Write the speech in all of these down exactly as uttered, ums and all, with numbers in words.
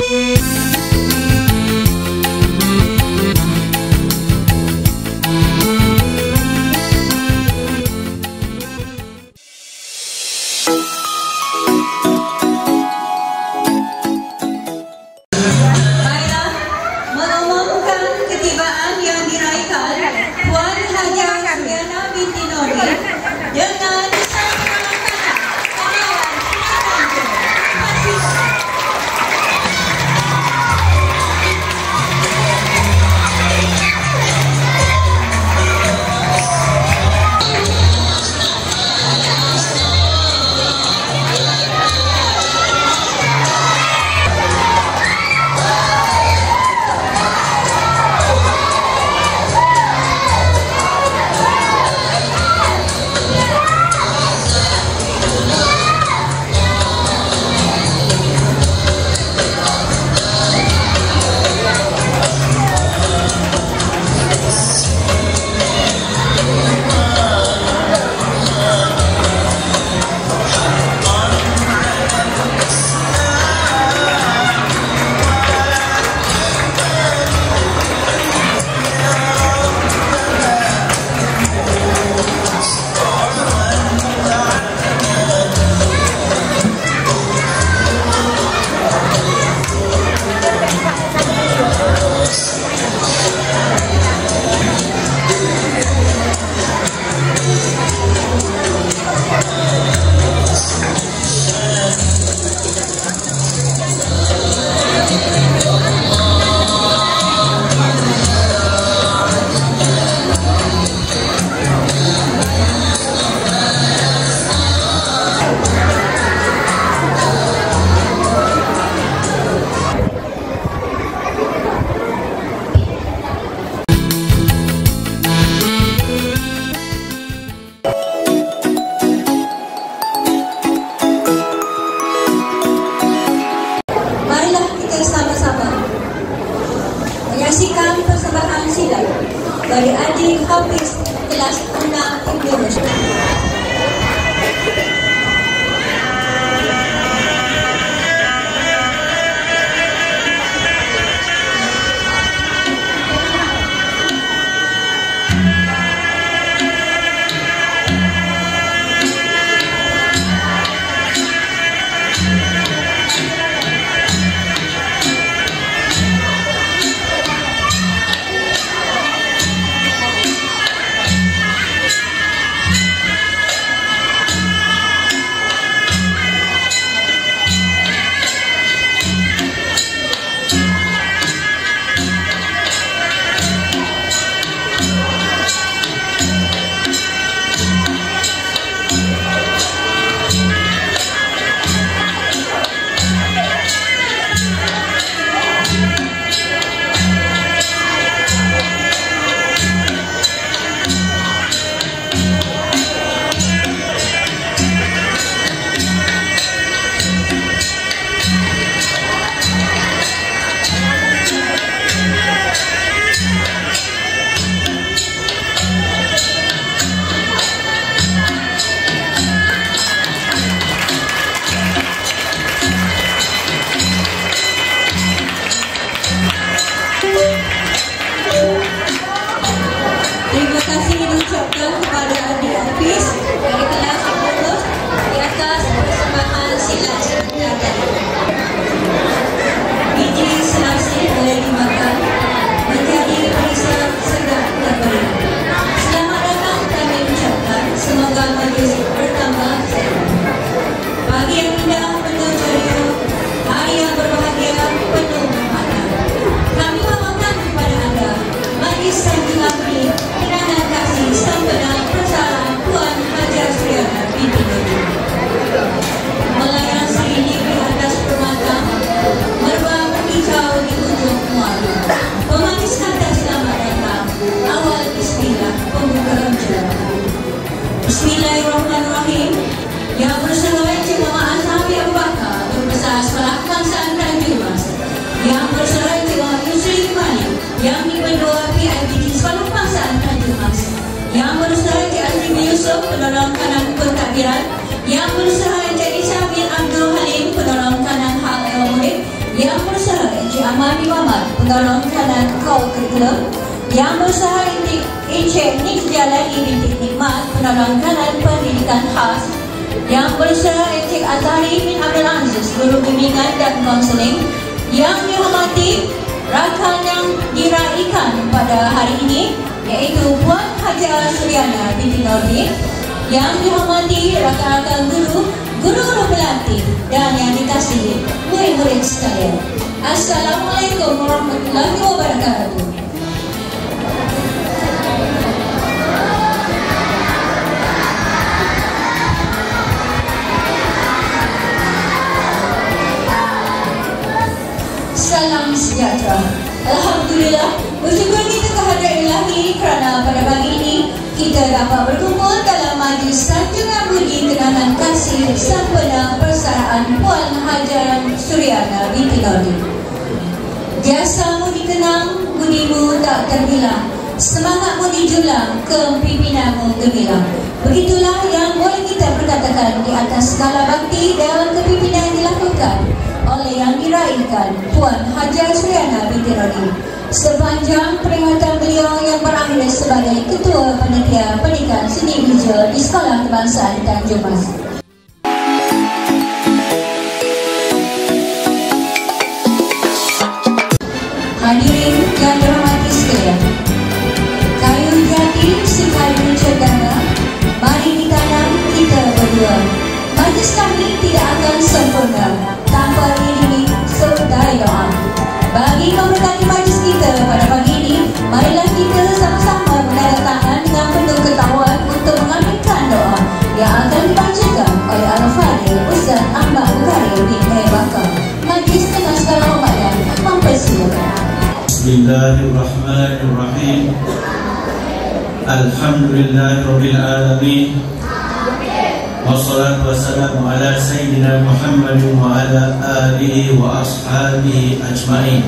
dari adik Hafiz kelas enam Indonesia. Terima kasih diucapkan kepada adik Hafiz dari kelas sepuluh di atas persembahan silat silakan. Biji selasi boleh dimakan menjadi peristiwa segar dan meriah. Selamat datang kami ucapkan, semoga majlis bertambah sehat. Pagi yang indah penuh ceria, hari yang berbahagia penuh makna. Kami bawakan kepada anda majlis sanjung abdi kerana kasih sempena persalinan Puan Hajar Suriana binti Negeri. Melayan seiring di atas permata, merbah berkicau di ujung muara. Pemanis kata selamat datang, awal bismillah pembukaan jemaah. Bismillahirrahmanirrahim. Yang berseroy jemaah Ashabi Abu Bakar berbesar sekolah kebangsaan Tanjung Mas. Yang berseroy jemaah Yusri Imani yang diberdua P I B G sekolah kebangsaan Tanjung Mas. Yang berusaha Encik Azim Yusuf penolong kanan pentadbiran. Yang berusaha Encik Isha bin Abdul Halim penolong kanan hak el murid. Yang berusaha Penggolongan co-curriculum yang berusaha encik Nik Jalani binti Nikmat Penolongkanan Pendidikan Khas, yang berusaha encik Azhari bin Abdul Aziz Guru Bimbingan dan Konseling, yang dihormati rakan yang diraikan pada hari ini iaitu Puan Haja Suryana binti Nordin, yang dihormati rakan-rakan guru, guru-guru pelatih dan yang dikasihi murid-murid sekalian. Assalamualaikum warahmatullahi wabarakatuh. Salam sejahtera. Alhamdulillah, bersyukur kita kehadrat Ilahi kerana pada pagi ini kita dapat berkumpul dalam majlis sanjungan budi kenangan kasih sempena persaraan Puan Haja Suryana binti Nordin. Jasamu dikenang, budimu tak terbilang, semangatmu dijulang, kepimpinanmu gemilang. Begitulah yang boleh kita perkatakan di atas segala bakti dan kepimpinan yang dilakukan oleh yang diraikan Puan Haja Suryana binti Nordin sepanjang peringatan beliau yang berakhir sebagai Ketua Panitia Pendidikan Seni Visual di Sekolah Kebangsaan Tanjung Mas. Hadirin yang dirahmati sekalian, kayu jati si kayu cendana, mari ditanam kita berdua. Majlis kami tidak akan sempurna tanpa diiringi sertai doa. Bagi memberkati majlis kita pada pagi ini, marilah kita sama-sama menandatangan dengan penuh ketahuan untuk mengaminkan doa yang akan dibacakan oleh Al-Fadhil Ustaz Ahmad Bukhari bin Bakar. Majlis dengan segala hormat dan mempersilakan. Bismillahirrahmanirrahim. Alhamdulillahirabbil alamin. Wassalatu wassalamu ala sayyidina Muhammad wa ala alihi wa ashabihi ajma'in.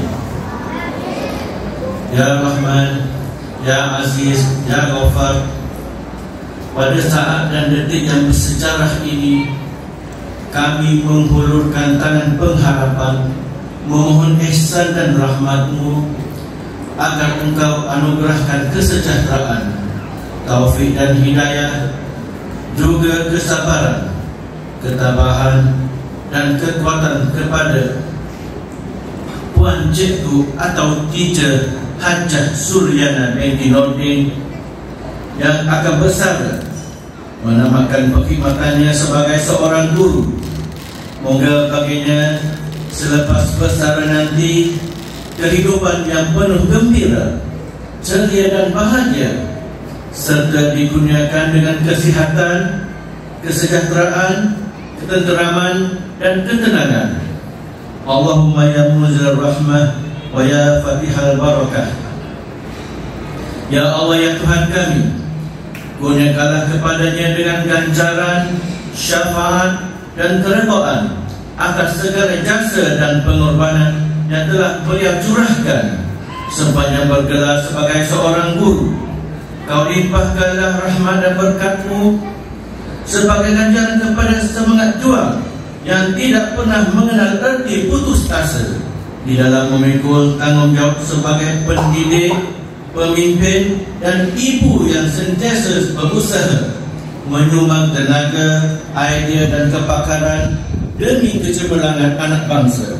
Ya Rahman, Ya Aziz, Ya Ghaffar, pada saat dan detik yang bersejarah ini, kami menghulurkan tangan pengharapan, memohon ihsan dan rahmat-Mu agar Engkau anugerahkan kesejahteraan, taufik dan hidayah, juga kesabaran, ketabahan dan kekuatan kepada Puan Cikgu atau Teacher Hajah Suryana binti Nordin yang akan besar menamakan perkhidmatannya sebagai seorang guru. Moga baginya selepas besar nanti kehidupan yang penuh gembira, ceria dan bahagia, serta dikurniakan dengan kesihatan, kesejahteraan, ketenteraman dan ketenangan. Allahumma ya munzil rahmah wa ya fatihal barakah. Ya Allah, ya Tuhan kami, kurniakanlah kepadanya dengan ganjaran, syafaat dan keredaan atas segala jasa dan pengorbanan yang telah beliau curahkan sepanjang bergelar sebagai seorang guru. Kau limpahkanlah rahmat dan berkat-Mu sebagai ganjaran kepada semangat juang yang tidak pernah mengenal erti putus asa di dalam memikul tanggungjawab sebagai pendidik, pemimpin dan ibu yang sentiasa berusaha menyumbang tenaga, idea dan kepakaran demi kecemerlangan anak bangsa.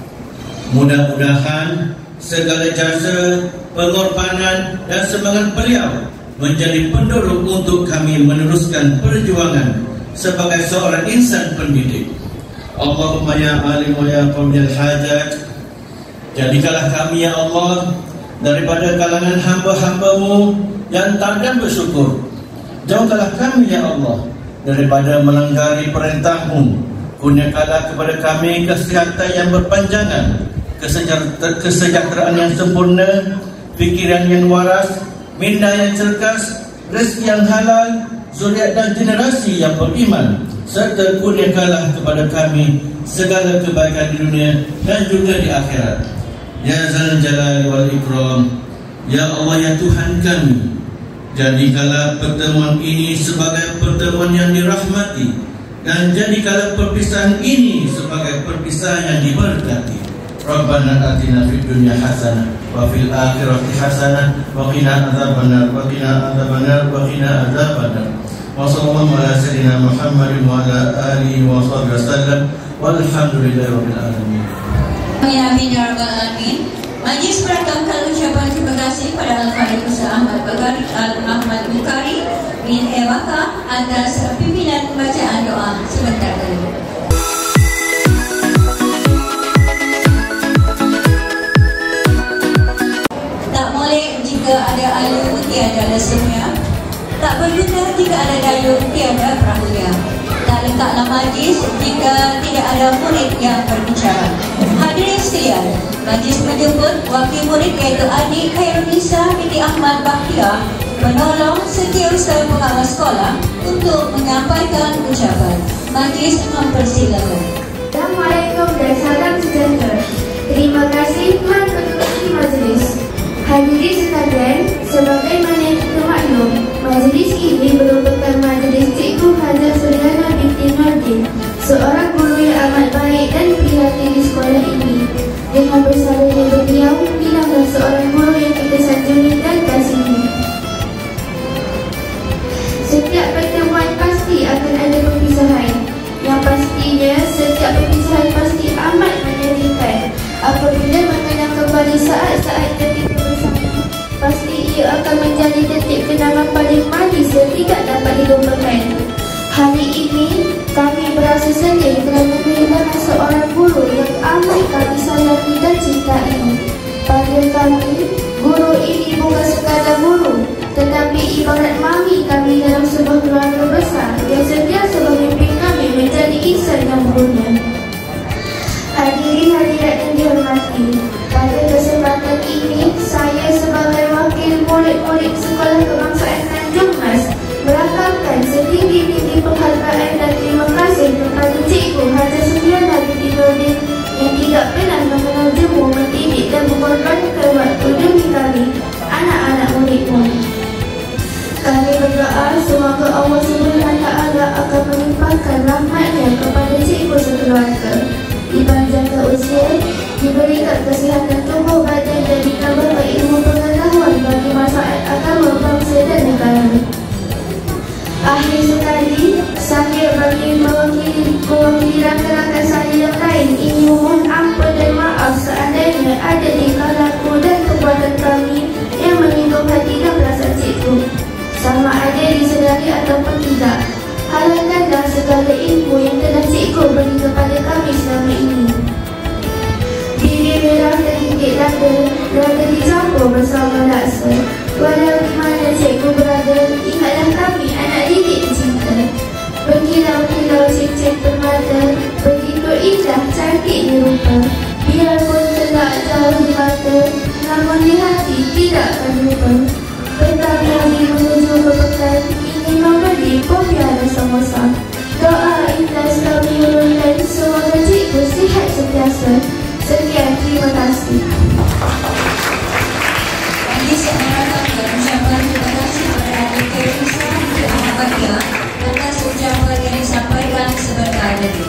Mudah-mudahan segala jasa, pengorbanan dan semangat beliau menjadi pendorong untuk kami meneruskan perjuangan sebagai seorang insan pendidik. Allahumma ya alim wa ya qawmil hajat, jadikanlah kami ya Allah daripada kalangan hamba-hamba-Mu yang tak dan bersyukur. Jauhkanlah kami ya Allah daripada melanggari perintah-Mu. Kurniakanlah kepada kami kesihatan yang berpanjangan, kesejahteraan yang sempurna, fikiran yang waras, minda yang cergas, rezeki yang halal, zuriat dan generasi yang beriman, serta kurniakanlah kepada kami segala kebaikan di dunia dan juga di akhirat. Ya Zal Jalal wal Ikram, ya Allah, ya Tuhan kami, jadikanlah pertemuan ini sebagai pertemuan yang dirahmati, dan jadikanlah perpisahan ini sebagai perpisahan yang diberkati. Rabbana atina fid dunya hasanah wa fil akhirati hasanah wa qina adzabannar wa qina adzabannar wa qina adzabannar. Wa sallallahu ala sayyidina Muhammadin wa ala alihi wa sahbihi wasallam walhamdulillahi rabbil alamin. Amin ya rabbal alamin. Majlis meratangkan ucapan terima kasih pada Al-Fadhil Ustaz Ahmad Bagari Al-Ahmad Bukhari bin Ewaka atas pimpinan pembacaan doa sebentar tadi. Jika ada alu tiada lesungnya, tak berguna jika ada dayung tiada perahunya. Tak letaklah majlis jika tidak ada murid yang berbicara. Hadirin sekalian, majlis menjemput wakil murid iaitu adik Khairunisa binti Ahmad Bakhtiar menolong setiausaha pengawas sekolah untuk menyampaikan ucapan. Majlis mempersilakan. Assalamualaikum dan salam sejahtera. Terima kasih Tuan Ketua Majlis. Hadirin sekalian, sebagaimana kita maklum, majlis ini merupakan majlis Cikgu Haja Suryana binti Nordin, seorang guru yang amat baik dan prihatin di sekolah ini. Dengan bersalahnya beliau, bilanglah seorang guru yang kita sanjungi dan kasihi. Setiap pertemuan pasti akan ada perpisahan. Yang pastinya, setiap perpisahan pasti amat menyedihkan. Apabila mengenang kembali saat-saat ketika bersama, pasti ia akan menjadi detik kenangan paling manis yang tidak dapat dilupakan. Hari ini, kami berasa sedih kerana kehilangan seorang guru yang amat kami sayangi dan cintai. Pada kami, guru ini bukan sekadar guru, tetapi ibarat mami kami dalam sebuah keluarga besar yang sentiasa memimpin kami menjadi insan yang berguna. Hadirin hadirat yang dihormati, pada kesempatan ini saya sebagai wakil murid-murid Sekolah Kebangsaan Tanjung Mas merakamkan setinggi-tinggi penghargaan dan terima kasih kepada Cikgu Haja Suryana binti Nordin yang tidak pernah mengenal jemu, mendidik dan mengorbankan waktu demi kami, anak-anak murid-murid. Kami berdoa semoga Allah Subhanahu Wa Taala akan melimpahkan rahmatnya kepada cikgu sekeluarga, dipanjangkan usia, diberikan kesihatan tubuh badan dan ditambahkan ilmu pengetahuan bagi masyarakat agama, bangsa dan negara. Akhir sekali, saya bagi mewakili, mewakili rakan-rakan saya yang lain ingin memohon ampun dan maaf seandainya ada tingkah laku dan perbuatan kami yang menyinggung hati dan perasaan cikgu, sama ada disedari ataupun tidak. Halalkanlah segala ilmu yang telah cikgu beri kepada kami selama ini. Bibir merah terhimpit lada, lada dicampur bersama laksa. Walau di mana cikgu berada, ingatlah kami anak didik tercinta. Berkilau-kilau cincin permata, begitu indah cantiknya rupa. Biarpun telak jauh di mata, namun di hati tidak akan lupa. Petang hari menuju ke pekan, ingin memberi pembiara samosa. Doa ikhlas kami urunkan, semoga cikgu sihat sentiasa. Sekian, terima kasih. Majlis yang merakamkan ucapan terima kasih kepada adik Khairunisa binti Ahmad Bakhtiar atas ucapan yang disampaikan sebentar tadi.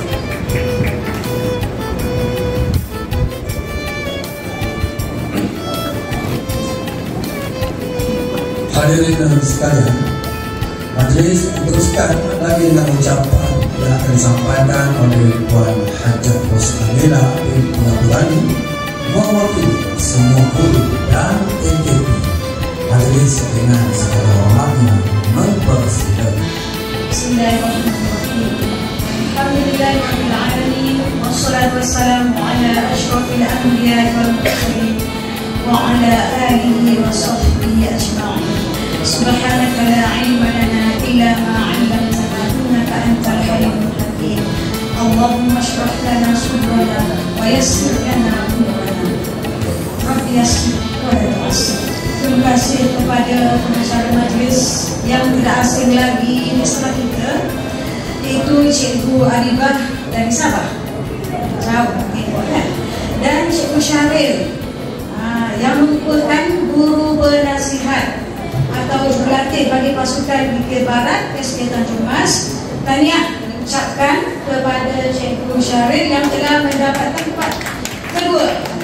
Hadirin sekalian, majlis meneruskan lagi dengan ucapan yang akan disampaikan oleh Puan Haja Roskamila binti Abdurrani mewakili semua guru dan M K P. Majlis dengan segala hormatnya mempersilakan. Bismillahirrahmanirrahim. Alhamdulillahirabbil alamin wassalatu wassalamu ala asyrafil anbiya'i wal mursalin wa ala alihi wa sahbihi ajma'in. Subhanaka la ilma lana illa ma 'allamtana innaka antal halimul hakim. Allahumma shrah lana sudrana wa yassir lana umurana. Rabbi yassir wa la tu'assir. Terima kasih kepada pengacara majlis yang tidak asing lagi di sebelah kita, yaitu Cikgu Arifah dari Sabah, jauh gitu kan, dan Cikgu Syaril ha, yang merupakan guru penasihat atau jurulatih bagi pasukan Bukit Barat S K Tanjung Mas. Tahniah diucapkan kepada Cikgu Syaril yang telah mendapatkan tempat kedua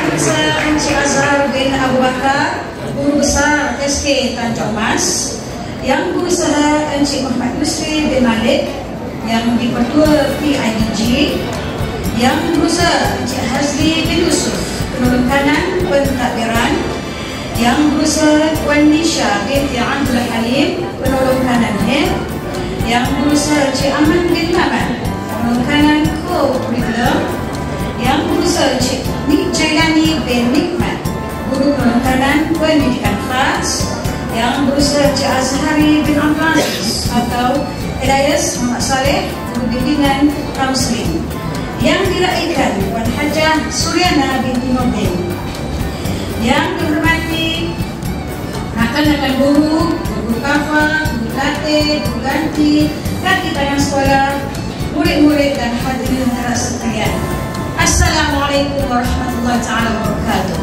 Yang Besar Encik Azhar bin Abu Bakar, Guru Besar S K Tanjung Mas, Yang Guru Besar Encik Muhammad Yusri bin Malik, Yang Di-Pertua P I D G, Yang Guru Besar Encik Hazli bin Yusuf, Penolong Kanan Pentadbiran, Yang Guru Besar Wan Nisha binti Abdul Halim, Penolong Kanan H E M, Yang Guru Besar Encik Ahmad bin Mamat, Penolong Kanan Co-Curriculum, Yang Guru Besar Encik Nik Jailani bin Nikmat, Guru Penolong Kanan Pendidikan Khas, Yang Guru Besar Encik Azhari bin Abdul Aziz atau Elias Muhammad Saleh, Guru Bimbingan Kaunseling, yang diraikan Puan Hajah Suryana binti Nordin. Yang dihormati rakan-rakan guru, guru kafa, guru latih, guru ganti, kaki tangan sekolah, murid-murid dan hadirin hadirat sekalian. Assalamualaikum warahmatullahi taala wabarakatuh.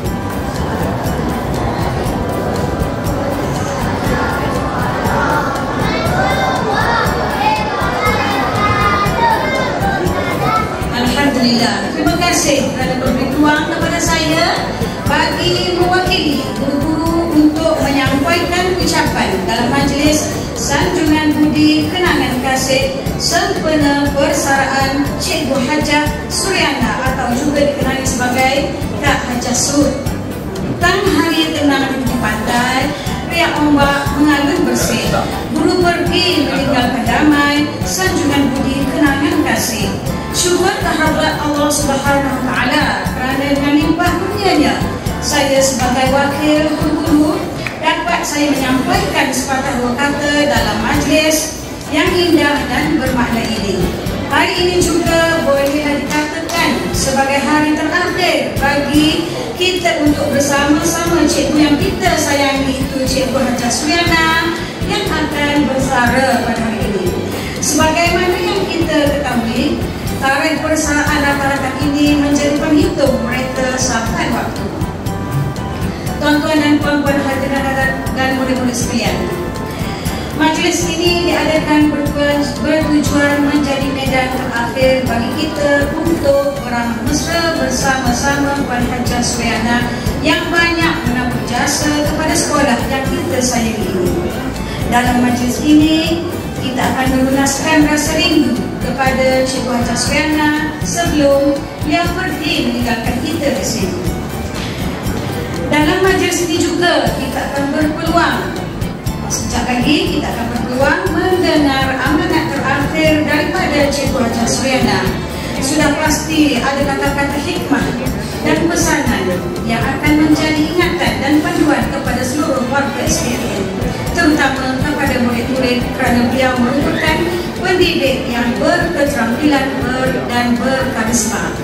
Alhamdulillah. Terima kasih kerana memberi ruang kepada saya bagi mewakili guru-guru untuk menyampaikan ucapan dalam majlis sanjungan budi kenangan kasih sempena persaraan Cikgu Hajah Suryana atau juga dikenali sebagai Kak Hajah Sud. Tang hari tenang di pantai, riak ombak mengalun bersih, guru pergi meninggalkan damai, sanjungan budi kenangan kasih. Syukur kehadrat Allah Subhanahu Wa Taala kerana dengan limpah kurnianya saya sebagai wakil guru dapat saya menyampaikan sepatah dua kata dalam majlis yang indah dan bermakna ini. Hari ini juga bolehlah dikatakan sebagai hari terakhir bagi kita untuk bersama-sama cikgu yang kita sayangi itu Cikgu Hajah Suryana yang akan bersara pada hari ini. Sebagaimana yang kita ketahui, tarikh persaraan rakan-rakan ini menjadi penghitung mereka sampai waktu. Tuan-tuan dan puan-puan hadirin dan murid-murid sekalian, majlis ini diadakan bertujuan menjadi medan terakhir bagi kita untuk beramal mesra bersama-sama Puan Hajah Suryana yang banyak menabur jasa kepada sekolah yang kita sayangi ini. Dalam majlis ini, kita akan melunaskan rasa rindu kepada Cikgu Hajah Suryana sebelum beliau pergi meninggalkan kita di sini. Dalam majlis ini juga kita akan berpeluang, sekejap lagi kita akan berpeluang mendengar amanat terakhir daripada Cikgu Hajah Suryana. Sudah pasti ada kata-kata hikmah dan pesanan yang akan menjadi ingatan dan panduan kepada seluruh warga S K N, terutama kepada murid-murid kerana beliau merupakan pendidik yang berketerampilan ber dan berkarisma.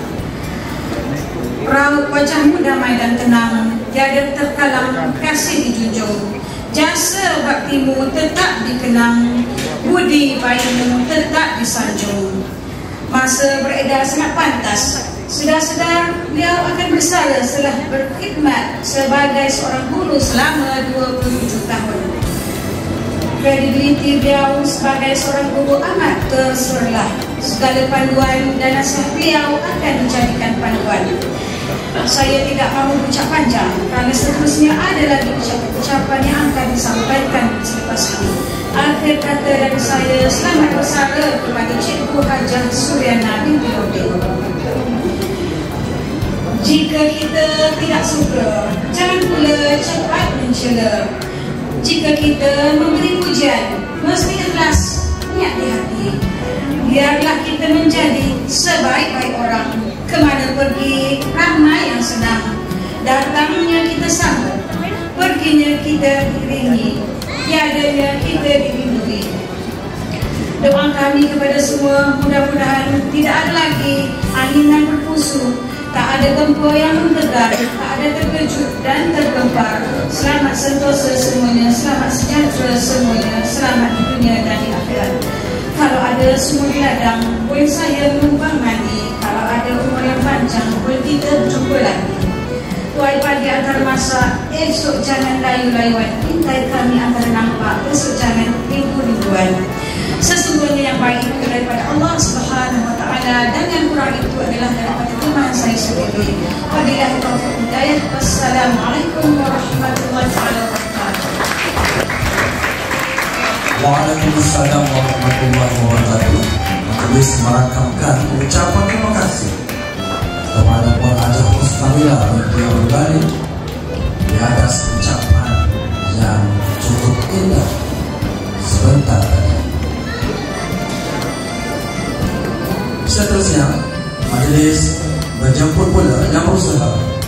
Raut wajahmu damai dan tenang, tiada terkalang kasih dijunjung. Jasa baktimu tetap dikenang, budi baikmu tetap disanjung. Masa beredar sangat pantas, sedar-sedar beliau akan bersara setelah berkhidmat sebagai seorang guru selama dua puluh tujuh tahun. Kredibiliti beliau sebagai seorang guru amat terserlah. Segala panduan dan nasihat beliau akan dijadikan panduan. Saya tidak mahu ucap panjang kerana seterusnya ada lagi ucapan-ucapan yang akan disampaikan selepas ini. Akhir kata dari saya, selamat bersara kepada Cikgu Hajah Suryana binti Nordin. Jika kita tidak suka, jangan pula cepat mencela. Jika kita memberi pujian, mesti ikhlas niat di hati. Biarlah kita menjadi sebaik-baik orang. Kemana pergi, ramai yang senang. Datangnya kita sambut, perginya kita diiringi, tiadanya kita dilindungi. Doa kami kepada semua, mudah-mudahan tidak ada lagi angin yang berpusu, tak ada gempa yang menggegar, tak ada terkejut dan tergempar. Selamat sentosa semuanya, selamat sejahtera semuanya, selamat di dunia dan di akhirat. Kalau ada semua di ladang, boleh saya menumpang mandi. Kalau ada umur yang panjang, boleh kita berjumpa lagi. Tuai pagi antar masa, esok jangan layu-layuan. Intai kami antara nampak, esok jangan rindu-rinduan. Sesungguhnya yang baik itu daripada Allah Subhanahu wa Ta'ala, dan yang kurang itu adalah daripada kelemahan saya sendiri. Wabillahi taufiq hidayah. Wassalamualaikum warahmatullahi wabarakatuh. Waalaikumsalam warahmatullahi wabarakatuh. Majelis merakamkan ucapan terima kasih kepada Puan Hajah Roskamila binti Abdul Ghani di atas ucapan yang cukup indah sebentar tadi. Seterusnya, majelis menjemput pula yang berusaha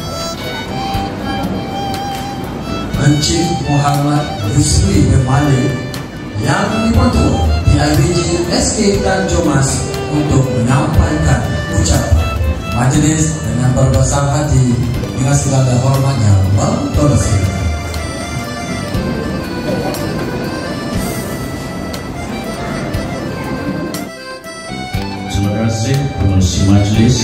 Encik Muhammad Yusri bin Malik yang dipertua P I B G S K Tanjung Mas untuk menyampaikan ucapan. Majelis dengan berbesar hati dengan segala hormatnya mempersilakan. Terima kasih pengurusi majlis.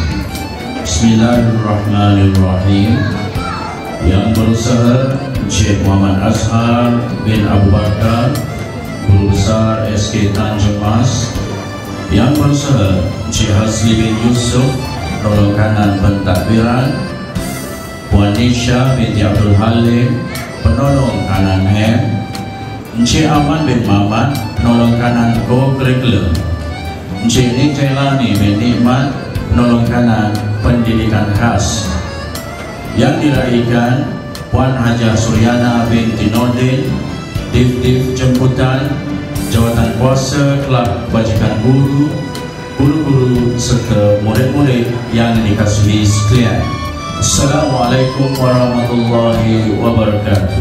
Bismillahirrahmanirrahim. Yang berusaha Encik Muhammad Azhar bin Abu Bakar, Guru Besar S K Tanjung Mas. Yang berusaha Encik Hasli bin Yusuf, Penolong Kanan Pentadbiran. Puan Nisha binti Abdul Halim, Penolong Kanan M. Encik Aman bin Mamat, Penolong Kanan Co-Curriculum. Encik Nik Jailani bin Nikmat, Penolong Kanan Pendidikan Khas. Yang diraihkan Puan Hajah Suryana binti Nordin, Div-Div Jemputan, Jawatan Kuasa Kelab Kebajikan Guru, guru-guru serta murid-murid yang dikasihi sekalian. Assalamualaikum warahmatullahi wabarakatuh.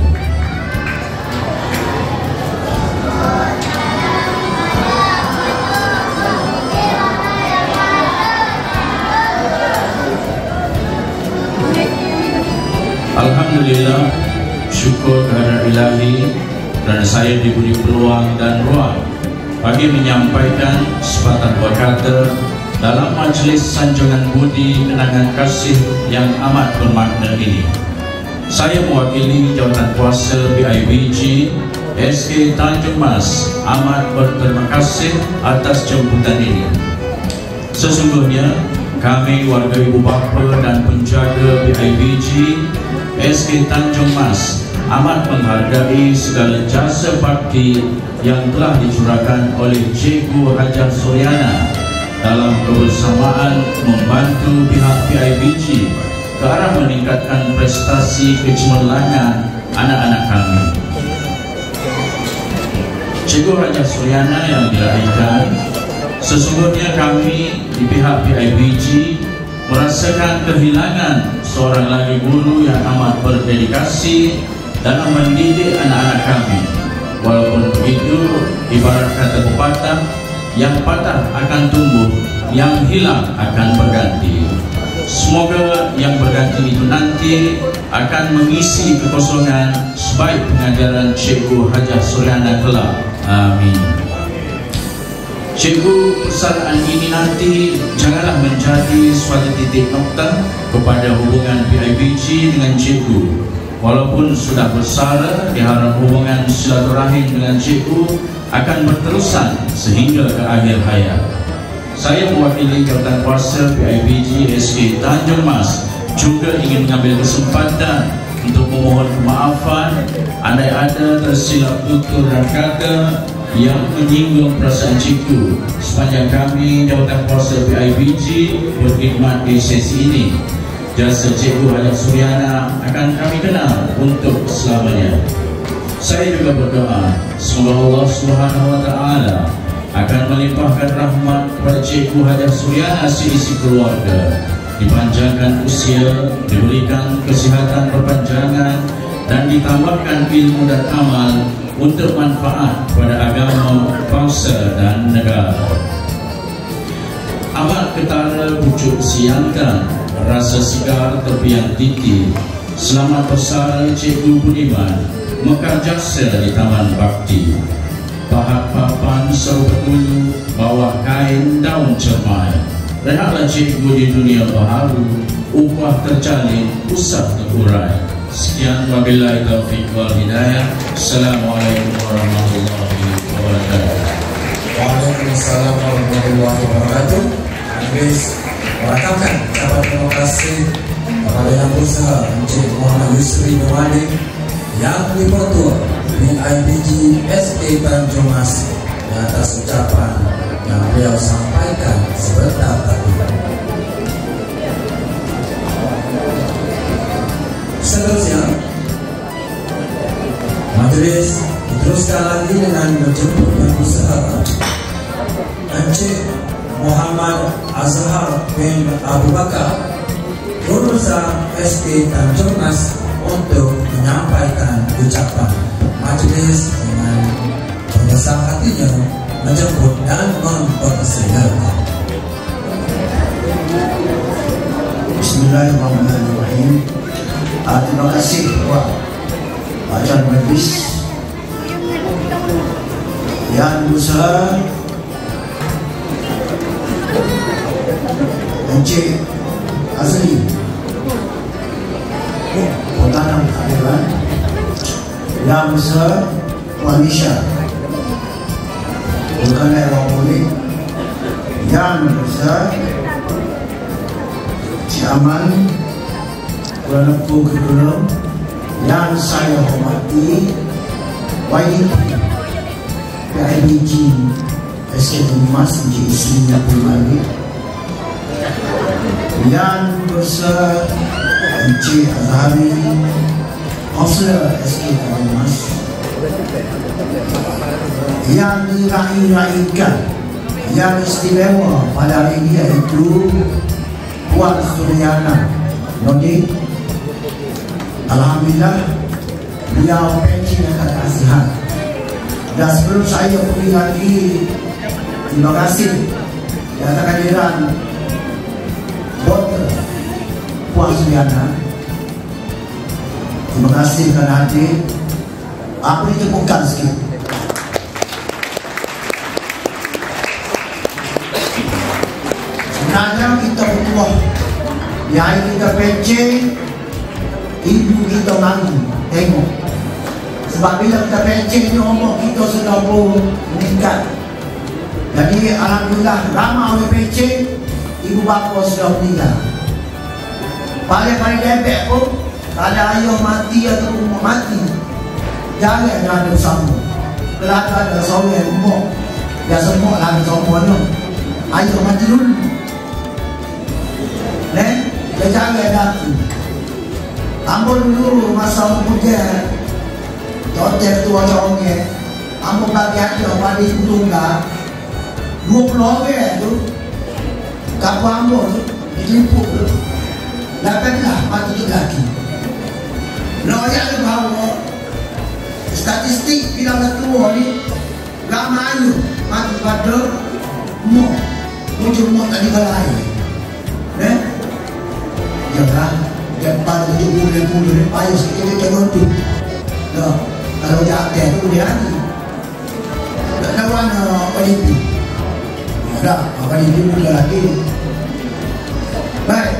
Alhamdulillah, syukur kehadirat ilahi kerana saya diberi peluang dan ruang bagi menyampaikan sepatah dua kata dalam majlis sanjungan budi kenangan kasih yang amat bermakna ini. Saya mewakili Jawatan Kuasa P I B G S K Tanjung Mas amat berterima kasih atas jemputan ini. Sesungguhnya kami warga ibu bapa dan penjaga P I B G S K Tanjung Mas amat menghargai segala jasa bakti yang telah dicurahkan oleh Cikgu Hajah Suryana dalam kebersamaan membantu pihak P I B G ke arah meningkatkan prestasi kecemerlangan anak-anak kami. Cikgu Hajah Suryana yang diraihkan, sesungguhnya kami di pihak P I B G merasakan kehilangan seorang lagi guru yang amat berdedikasi dalam mendidik anak-anak kami. Walaupun begitu, ibarat kata pepatah, yang patah akan tumbuh, yang hilang akan berganti. Semoga yang berganti itu nanti akan mengisi kekosongan sebaik pengajaran Cikgu Hajah Suryana kelak. Amin. Cikgu, persalahan ini nanti janganlah menjadi suatu titik nokta kepada hubungan P I B G dengan cikgu. Walaupun sudah bersara, diharap hubungan silaturahim dengan cikgu akan berterusan sehingga ke akhir hayat. Saya mewakili Jawatan Kuasa P I B G S K Tanjung Mas juga ingin mengambil kesempatan untuk memohon kemaafan andai ada tersilap tutur dan kata yang menyinggung perasaan cikgu sepanjang kami Jawatan Kuasa P I B G berkhidmat di sesi ini. Jasa Cikgu Hajah Suryana akan kami kenal untuk selamanya. Saya juga berdoa semoga Allah Subhanahu wa Ta'ala akan melimpahkan rahmat kepada Cikgu Hajah Suryana seisi keluarga, dipanjangkan usia, diberikan kesihatan berpanjangan, dan ditambahkan ilmu dan amal untuk manfaat pada agama, bangsa dan negara. Amat ketara pucuk siangkan, rasa segar terbiang titi. Selamat bersara Cikgu Budiman, mekar jasa di Taman Bakti. Pahat papan seru betulu, bawah kain daun cermai. Rehatlah cikgu di dunia baharu, upah terjalin, usah terurai. Sekian, wabillahi taufiq wal hidayah. Assalamualaikum warahmatullahi wabarakatuh. Waalaikumsalam warahmatullahi wabarakatuh. Habis merakamkan ucapan terima kasih kepada yang berusaha Encik Muhammad Yusri Nurwadi yang dipertua B I B G S K Tanjung Mas di atas ucapan yang beliau sampaikan sebentar tadi. Seterusnya, majelis diteruskan lagi dengan menjemput yang berusaha Encik Muhammad Azhar bin Abu Bakar, lulusan S K Tanjung Mas, untuk menyampaikan ucapan. Majelis dengan membesar hatinya menjemput dan mempersilakan. Bismillahirrahmanirrahim. Uh, terima kasih Pak Ajar Majlis yang berusaha Encik Azli Pertahanan Keadilan, yang berusaha Walisha Bukan Ewa Polik, yang berusaha Ciaman Kuala Lumpur Kedua, yang saya hormati Y D P P I B G S K Tanjung Mas, Encik Isri Abdul Malik, yang berusaha Encik Azhari Kansler S K Tanjung Mas, yang diraih-raihkan yang istimewa pada hari ini, iaitu Puan Suryana Nordin. Alhamdulillah, beliau pensi yang kasihan. Dan sebelum saya pergi lagi, terima kasih di atas kehadiran Doktor Puan Suryana. Terima kasih kerana hadir. Aku ditemukan sikit. Sebenarnya kita bertuah di hari kita pensi, ibu kita malu tengok. Sebab bila kita pencet ni, umur kita sudah pun meningkat. Jadi alhamdulillah, ramai orang pencet, ibu bapa sudah meninggal. Paling-paling debek pun, kalau ayah mati atau umur mati, jangan ada bersama. Kalau ada seorang umur, dia semua lah ada seorang ni. Ayah mati dulu. Ne? Dia jangan ada. Ambo dulu masa umur dia Dokter tua cowoknya, ambo bagi hati apa di tunggal dua puluh orang tu, kapu ambo tu dijemput tu, dapatlah mati tu lagi. Loyak tu bahawa statistik bila tua ni ramai tu mati pada umur, muncul umur tadi balai, eh? Jangan jangan tujuh puluh puluh ni payah sikit kita tu. Dah. Kalau jatuh tu dia ni tak ada warna apa itu. Ada apa itu muda lagi. Baik,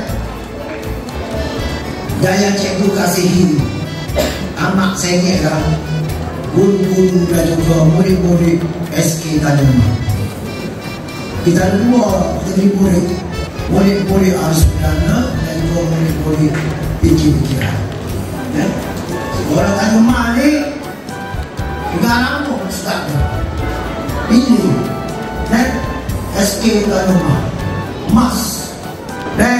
Jaya Cikgu kasihi amat sengit lah guru-guru dan juga murid-murid S K Tanjung Mas. Kita ada dua jadi murid, murid-murid Al-Sudana dan juga murid-murid Pikir-Pikiran. Ya? Orang Tanjung Mas ni juga rambut Ustaz pilih dan S K Tanjung Mas. Dan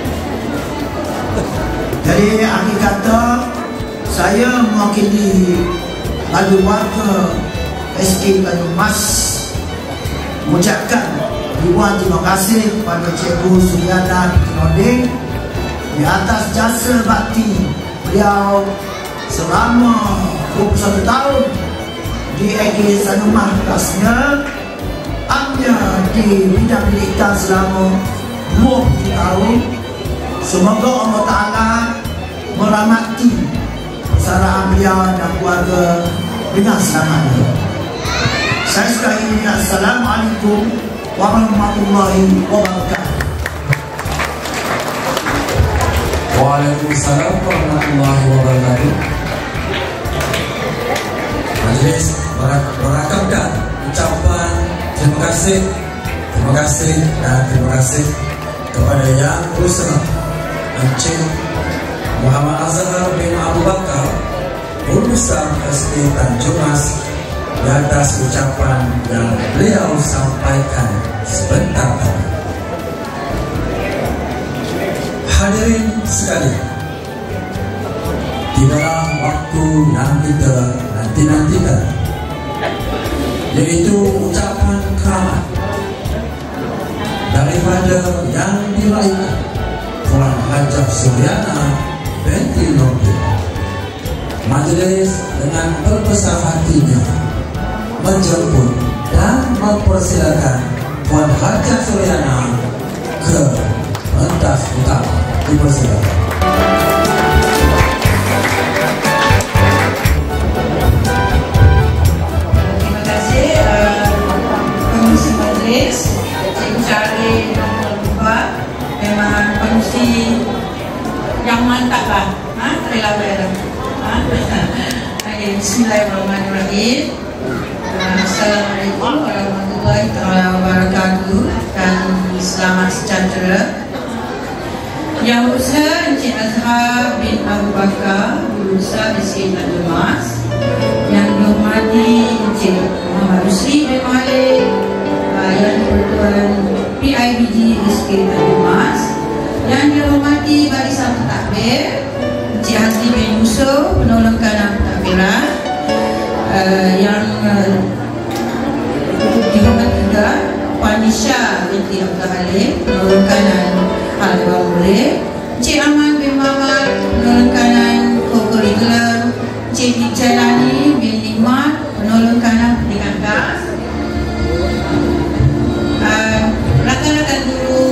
jadi akhir kata, saya mewakili bagi warga S K Tanjung Mas mengucapkan ribuan terima kasih kepada Cikgu Suryana Nordin di atas jasa bakti beliau selama dua puluh satu tahun di S K Tanjung Mas, khasnya hanya di bidang pendidikan selama dua puluh tahun. Semoga Allah Ta'ala merahmati persaraan beliau dan keluarga dengan selamat. Saya sekali ini, Assalamualaikum warahmatullahi wabarakatuh. Waalaikumsalam warahmatullahi wabarakatuh. Majelis merakamkan ucapan terima kasih kasih, terima kasih dan terima kasih kepada Yang Bersama Encik Muhammad Azhar bin Abu Bakar, Guru Besar S D Tanjung Mas, di atas ucapan yang beliau sampaikan sebentar tadi. Hadirin sekalian, tibalah waktu yang kita nanti-nantikan, yaitu ucapan keramat daripada yang diraihkan Tuan Hajah Suryana binti Nordin. Majelis dengan berbesar hatinya menjemput dan mempersilakan Tuan Hajah Suryana ke pentas utama. Dipersilakan. Terima kasih uh, Komisi Majelis, Cikgu Syarif Tuan Bupati, memang komisi yang mantap lah. Ha, terlalu baik. Ha? Okay, Bismillahirrahmanirrahim. Uh, Assalamualaikum warahmatullahi wabarakatuh dan selamat sejahtera. Yang Bersama Encik Azhar bin Abu Bakar, Guru Besar S D Tanjung Mas, yang dihormati Encik Muhammad Rusli bin Malik, yang Pertuan P I B G S D Tanjung Mas, yang dihormati Barisan Pentadbir Encik Hasli bin Yusuf, Penolong Kanan Pentadbiran, uh, yang uh, dihormati juga Puan Nisha binti Abdul Halim, Penolong Kanan Al-Dewan Murid, Encik Ahmad bin Muhammad, Penolong Kanan Co-Curriculum, Encik Jalani bin Nikmat, Penolong Kanan Pendidikan Das, uh, rakan-rakan guru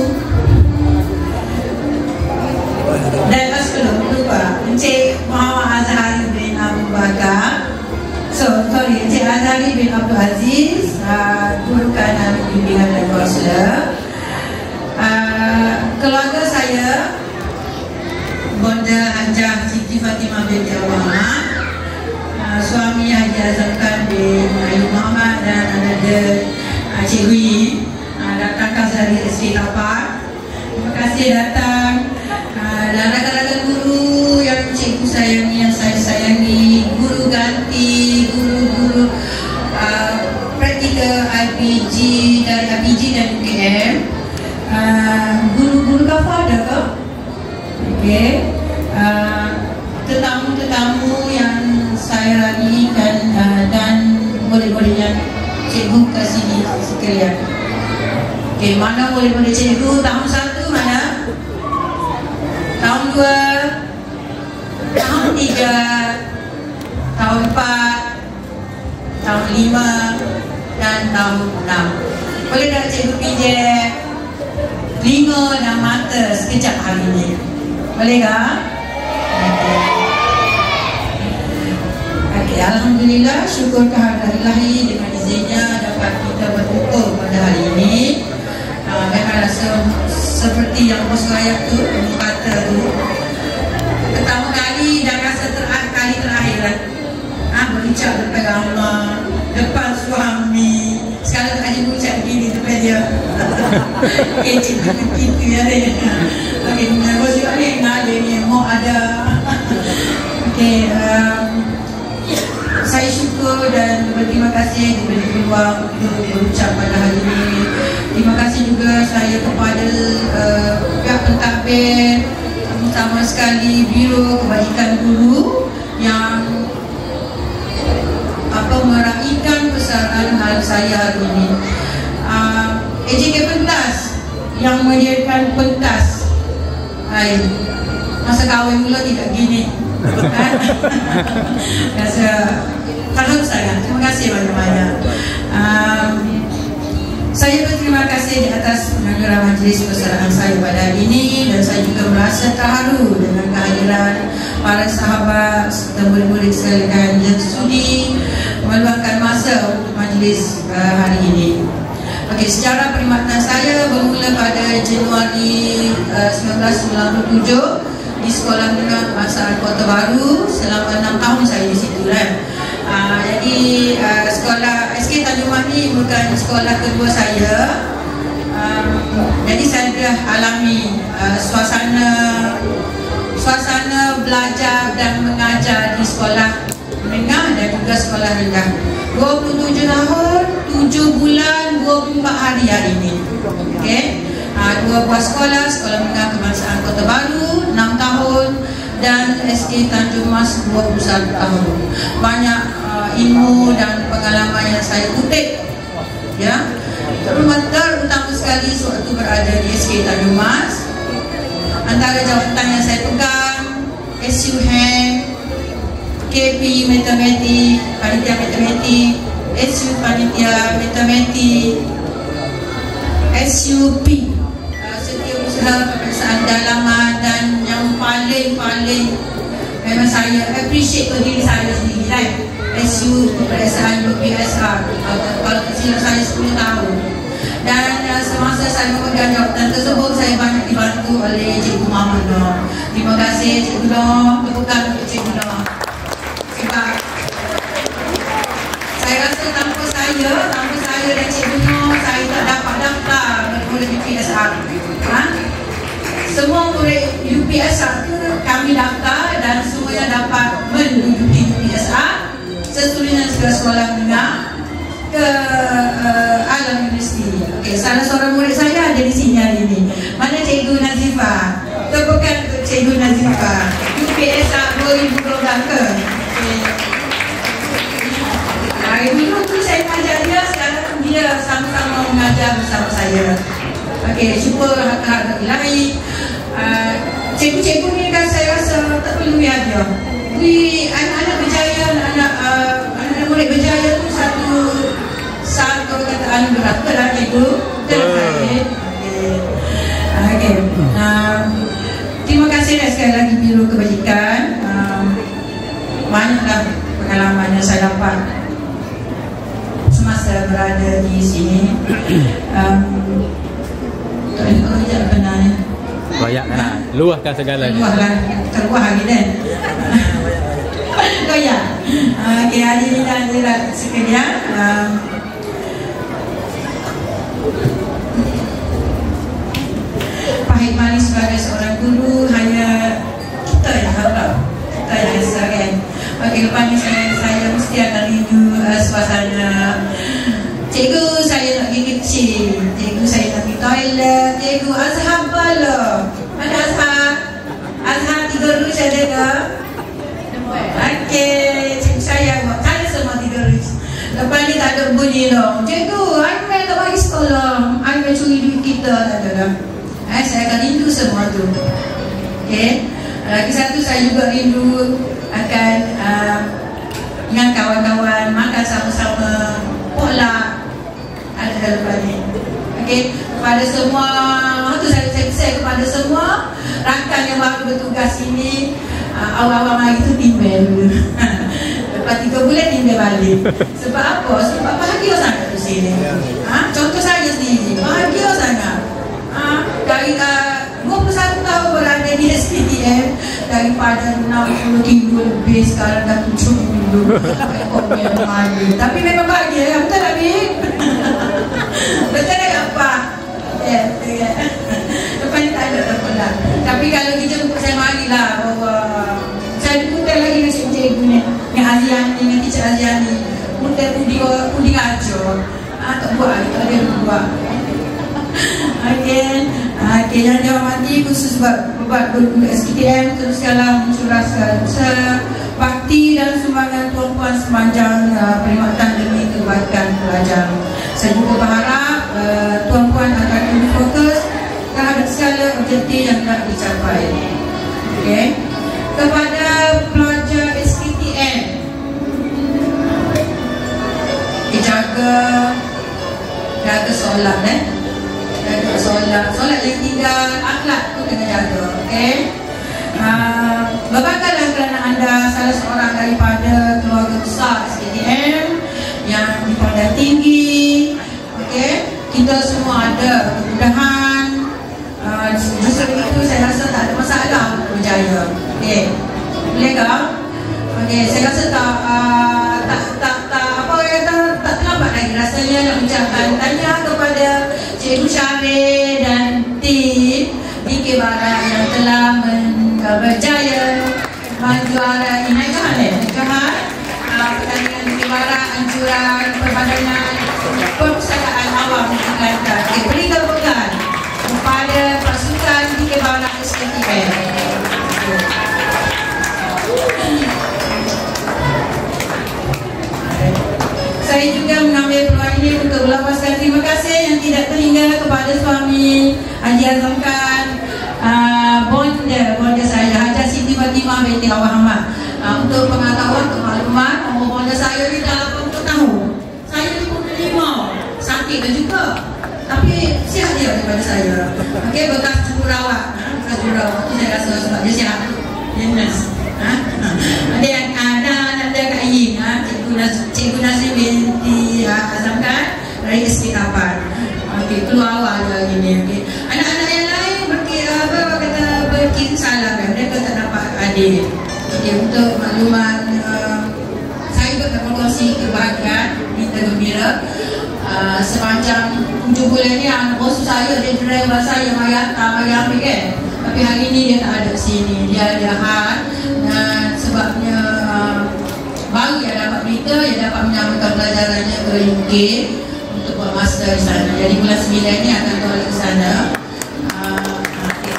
dan sebelum lupa Encik Muhammad Azhar bin Abu Bakar, so sorry Encik Azhari bin Abdul Aziz, uh, Guru Kanan Bimbingan dan Konselor, uh, keluarga saya, Bonda Hajah Siti Fatimah binti Muhammad, uh, suami Haji Azamkan bin Ayub Muhammad dan ananda uh, Cik Hui, uh, datang dari S D Tapak. Terima kasih datang. uh, dan rakan-rakan guru yang cikgu sayangi, yang saya sayangi, guru ganti, guru-guru uh, praktikal I P G dari I P G dan U K M, uh, guru-guru kafa ada ke? Okey, uh, tetamu-tetamu yang saya radikan uh, dan murid-murid yang cikgu kasih di sekalian. Okey, mana murid-murid cikgu tahun satu mana? Tahun dua, tahun tiga, tahun empat, tahun lima dan tahun enam. Boleh tak cikgu pijak telinga dan mata sekejap hari ini? Boleh tak? Okay. Okay, Alhamdulillah, syukur kehadiran ilahi, dengan izinnya dapat kita bertutur pada hari ini. Uh, dan rasa seperti yang bos layak tu, kata tu, pertama kali dan rasa terakhir kali terakhir lah, ah, berucap depan Allah, depan suami. Sekarang tak ada berucap begini depan dia. Okay, cikgu begitu ya dia. Okay, bos juga ni nak dia ni mau ada. Okay, um, saya syukur dan berterima kasih diberi peluang untuk berucap pada hari ini. Terima kasih juga saya kepada uh, pihak pentadbir, terutama sekali Biro Kebajikan Guru yang apa meraihkan besaran hal saya hari ini. Uh, A J K Pentas yang menyediakan pentas. Hai, masa kahwin mula tidak gini. Rasa salut sangat. Terima kasih banyak-banyak. Um, saya berterima kasih di atas penyelenggaraan majlis persaudaraan saya pada hari ini, dan saya juga merasa terharu dengan kehadiran para sahabat serta murid-murid sekalian yang sudi meluangkan masa untuk majlis uh, hari ini. Okey, sejarah perkhidmatan saya bermula pada Januari uh, seribu sembilan ratus sembilan puluh tujuh di Sekolah Menengah Kebangsaan Kota Baru. Selama enam tahun saya di situ kan. Uh, jadi uh, sekolah S K Tanjung Mas ni bukan sekolah kedua saya. um, Jadi saya dah alami uh, suasana Suasana belajar dan mengajar di sekolah menengah dan juga sekolah rendah. Dua puluh tujuh tahun, tujuh bulan, dua puluh empat hari hari ini. Okay. Ha, dua buah sekolah, Sekolah Menengah Kebangsaan Kota Baru enam tahun dan S D Tanjung Mas dua puluh satu tahun. Banyak uh, ilmu dan pengalaman yang saya kutip, ya. Terutama sekali sewaktu berada di S K Tanjung Mas, antara jawatan yang saya pegang S U H A M, K P Matematik, Panitia Matematik, S U Panitia Matematik, S U P Setiausaha Peperiksaan Dalaman, dan yang paling-paling memang saya appreciate untuk diri saya sendiri, right? S U Peperiksaan U P S R, kalau kecil saya sepuluh tahun. Dan uh, semasa saya memegang jawatan tersebut, saya banyak dibantu oleh Cikgu Muhammad Nur. Terima kasih Cikgu Nur, tepukan untuk Cikgu Nur. Sebab saya rasa tanpa saya, tanpa saya dan Cikgu Nur, saya tak dapat daftar murid U P S R. Ha? Semua murid U P S R kami daftar dan semuanya dapat mengikuti U P S R sesulinya segala sekolah menengah ke uh, Alam Universiti. Okey, salah seorang murid saya ada di sini hari ini. Mana Cikgu Nazifah? Tepukan untuk Cikgu Nazifah. U P S R dua ribu dua belas ke? Okay. Hari dulu tu saya mengajar dia, sekarang dia sama-sama mengajar bersama saya. Okey, syukur harap-harap ilahi. Uh, cikgu-cikgu ni kan saya rasa tak perlu ajar. Ui, anak-anak berjaya, anak-anak uh, anak murid berjaya tu satu satu kata anugerah ke lah cikgu. Okey. Okey. Um, terima kasih dan sekali lagi Biro Kebajikan. Um, banyaklah pengalaman yang saya dapat semasa berada di sini. Um, Kalau tidak benar ya. Banyak kan? Luahkan segalanya. Luahlah, terluah lagi kan. Koyak. Okey, hadirin dan hadirat sekalian. Um, pahit manis sebagai seorang guru hanya kita yang harap, kita yang rasa kan. Okey, lepas ni saya, saya mesti akan rindu uh, suasana. Cikgu saya nak pergi kecil, cikgu saya nak pergi toilet, cikgu Azhar bala. Mana Azhar? Azhar tidur dulu saya dengar. Okey, cikgu saya buat kali semua tidur dulu. Lepas ni tak ada bunyi dong. Cikgu, I tak bagi sekolah, I curi duit kita, tak ada dah. Eh, saya akan rindu semua tu. Okey, lagi satu saya juga rindu akan uh, dengan kawan-kawan makan sama-sama, pola ada dalam ni. Okey, kepada semua, tu saya saya kepada semua rakan yang baru bertugas ini, uh, awal-awal hari tu timbel dulu. Lepas tiga bulan timbel balik. Sebab apa? Sebab bahagia sangat di sini. Ha? Contoh saya sendiri, bahagia sangat. Ha? Dari uh, dua puluh satu tahun berada di S P T M, daripada enam puluh kilo lebih sekarang dah tujuh puluh. Tapi memang bahagia, betul tak Bin? Betul tak apa? Ya, ya. Lepas ni tak ada apa-apa. Tapi kalau kita jemput saya marilah bahawa saya diputar lagi dengan cikgu-cikgu ni, dengan Aziani, dengan teacher Aziani. Putar pudi pudi ngajar. Ah, tak buat lagi, tak ada yang buat. Okey. Okey, yang dihormati khusus buat buat guru S K T M, teruskanlah mencurahkan usaha bakti dan sumbangan tuan-puan sepanjang uh, perkhidmatan demi kebaikan pelajar. Saya juga berharap uh, tuan-puan akan lebih fokus terhadap segala objektif yang telah dicapai. Okey. Kepada pelajar S K T M, dijaga jaga solat eh. Jaga solat, solat yang tinggal, akhlak tu kena jaga. Okey. Uh, berbanggalah kerana anda salah seorang daripada keluarga besar S K T M yang dipandang tinggi. Okey, kita semua ada kemudahan. Uh, justru itu saya rasa tak ada masalah untuk berjaya. Okey, boleh ke? Okey, saya rasa tak, uh, tak tak tak apa orang kata tak terlambat lagi rasanya dan tanya kepada Cikgu Syarif dan tim D K Barat yang telah berjaya menjuara Inaikahan eh? Inaikahan uh, pertandingan D K Barat anjuran Perbadanan Perpustakaan Awam di Kelantan. Okay, beri tepukan kepada pasukan D K Barat S K T N. Saya juga mengambil peluang ini untuk melapaskan terima kasih yang tidak terhingga kepada suami Haji Azam Khan, uh, bonda, bonda saya Haji Siti Fatimah binti Awang Ahmad. Uh, untuk pengetahuan, untuk maklumat, umur bonda saya ni dah lapan puluh tahun. Saya lima puluh lima, sakit dah juga. Tapi sihat dia daripada saya. Okey, bekas jururawat. Bekas jururawat tu saya rasa sebab dia sihat. Dia nurse. Ha? Ada yang ada anak dia Kak Yin, ha? Cikgu Nasir, Cikgu Nasir binti Azam Khan dari S K Kapan. Okey, keluar awal je gini. Okey. Anak-anak yang lain berkira apa kata berkirim salam kan. Mereka tak dapat hadir. Okey, untuk maklumat uh, saya juga dapat kongsi kebahagiaan, berita gembira. Uh, sepanjang tujuh bulan ni bos saya dia driver saya Maya tak Maya ambil kan. Tapi hari ni dia tak ada sini. Dia ada hal dan sebabnya uh, baru dia dapat berita, dia dapat menyambungkan pelajarannya ke U K untuk buat master di sana. Jadi bulan sembilan ni akan tolak ke sana. Uh, okay,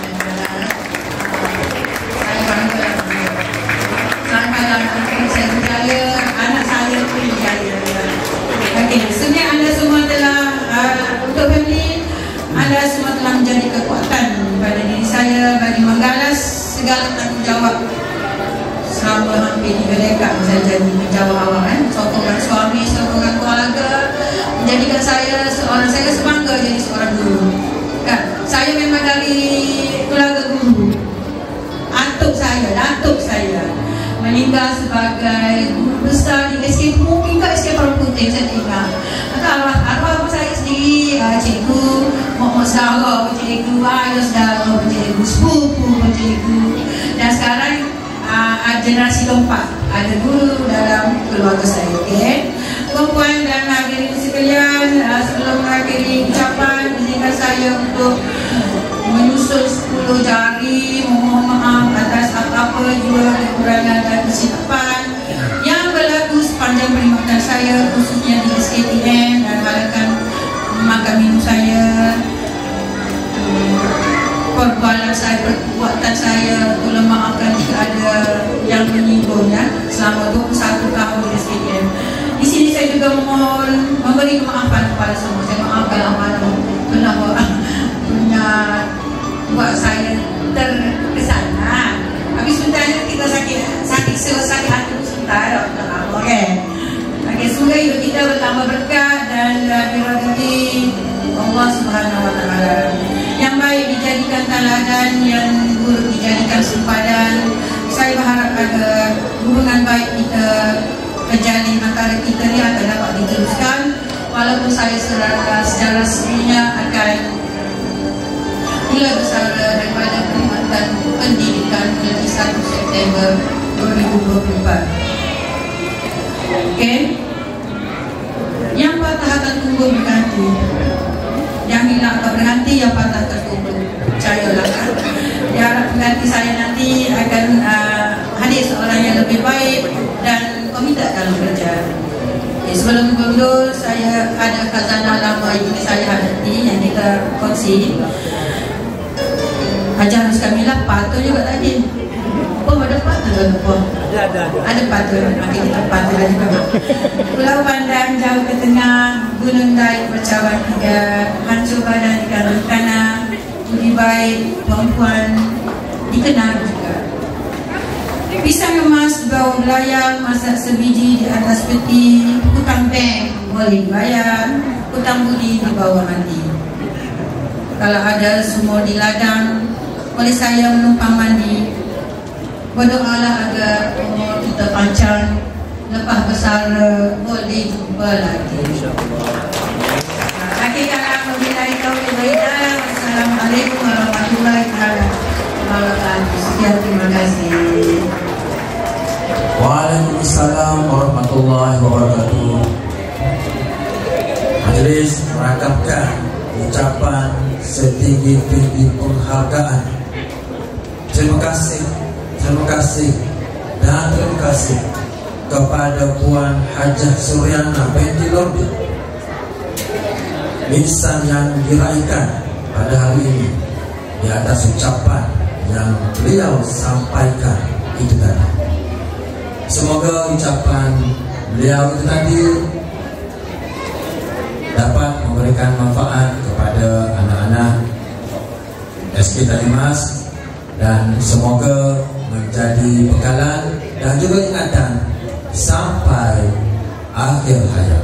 saya bangga. Selamat malam, saya berjaya, anak saya pun berjaya. Okey, sebenarnya anda semua telah uh, untuk family, anda semua telah menjadi kekuatan pada diri saya bagi menggalas segala tanggungjawab selama hampir tiga dekad saya jadi penjawat awam kan. Sokongan suami, sokongan keluarga menjadikan saya seorang, saya rasa bangga jadi seorang guru kan. Saya memang dari keluarga guru. Atuk saya, datuk saya meninggal sebagai guru besar di S K, mungkin kat S K Parung Putih saya tak ingat. Atau arwah, arwah saya sendiri, uh, Cikgu Muhammad Zahra, Cikgu Ayah Zahra, Cikgu Sepupu, Cikgu. Dan sekarang uh, generasi keempat ada guru dalam keluarga saya. Okay? Puan-puan dan hadirin sekalian, uh, sebelum mengakhiri ucapan, izinkan saya untuk menyusul sepuluh jari, mohon maaf atas apa-apa juga kekurangan dan kesilapan yang berlaku sepanjang perkhidmatan saya, khususnya di S K T N dan halakan makan minum saya, perbualan saya, perbuatan saya. Tolong maafkan jika ada yang menyinggung ya, selama dua puluh satu tahun di S K T N. Di sini saya juga memohon memberi kemaafan kepada semua. Saya maafkan amanah pernah punya buat saya terkesan. Ha. Habis sebenarnya kita sakit sakit sakit hati sebentar tak apa kan. Okey, semoga hidup kita bertambah berkat dan dirahmati Allah Subhanahu Wa Taala. Yang baik dijadikan teladan, yang buruk dijadikan sempadan. Saya berharap agar hubungan baik kita terjalin antara kita ni akan dapat diteruskan, walaupun saya secara secara sendirinya akan mulai bersara daripada perkhidmatan pendidikan mulai satu September dua ribu dua puluh empat. Okey. Yang patah akan tumbuh berganti. Yang hilang akan berhenti, yang patah akan tumbuh. Percayalah kan. Diharap pengganti saya nanti akan uh, hadir seorang yang lebih baik dan komit dalam bekerja. Okay, sebelum mundur, saya ada khazanah lama yang saya hadapi yang kita kongsi. Hajar Mus Kamilah patut juga tadi. Oh, ada patut ke lupa? Ada, ada, ada. Ada patut. Maka kita patut lagi juga. Pulau Pandang jauh ke tengah, Gunung Daik bercawan tiga, hancur badan ikan tanah, budi baik perempuan dikenal juga. Pisang emas bau belayang, masak sebiji di atas peti, hutang bank boleh bayar, hutang budi di bawah hati. Kalau ada sumur di ladang, boleh saya menumpang mandi. Berdoalah agar umur kita panjang, lepas bersara boleh jumpa lagi. Akhir kalam wabillahi taufiq wal hidayah. Wassalamualaikum warahmatullahi wabarakatuh. Sekian, terima kasih. Waalaikumsalam warahmatullahi wabarakatuh. Majelis merangkapkan ucapan setinggi-tinggi penghargaan. Terima kasih, terima kasih, dan terima kasih kepada Puan Hajah Suryana binti Lordi, insan yang diraihkan pada hari ini, di atas ucapan yang beliau sampaikan itu tadi. Semoga ucapan beliau itu tadi dapat memberikan manfaat kepada anak-anak S K Talimas, dan semoga menjadi bekalan dan juga ingatan sampai akhir hayat.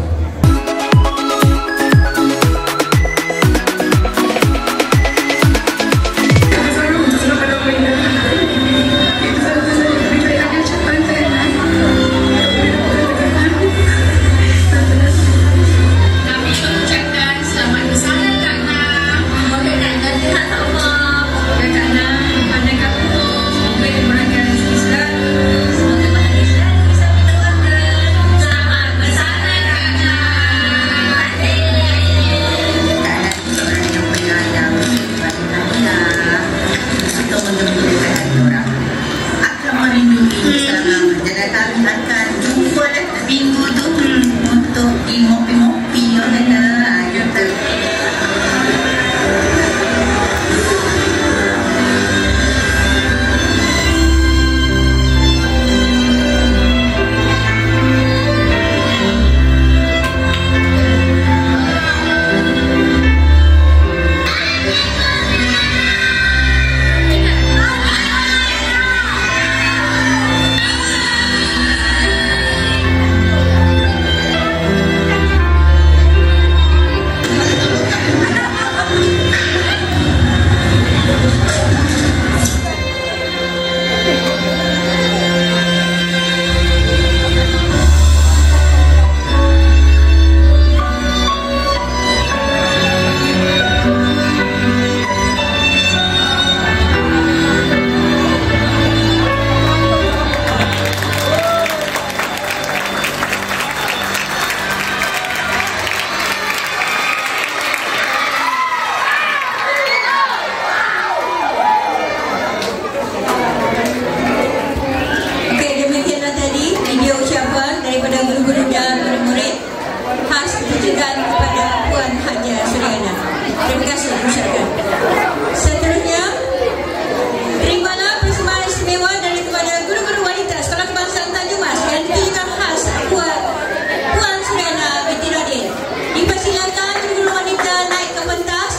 Seterusnya, terimalah persembahan istimewa daripada guru-guru wanita Sekolah Kebangsaan Tanjung Mas yang ditujukan khas buat Puan Suryana binti Radin. Dipersilakan guru-guru wanita naik ke pentas.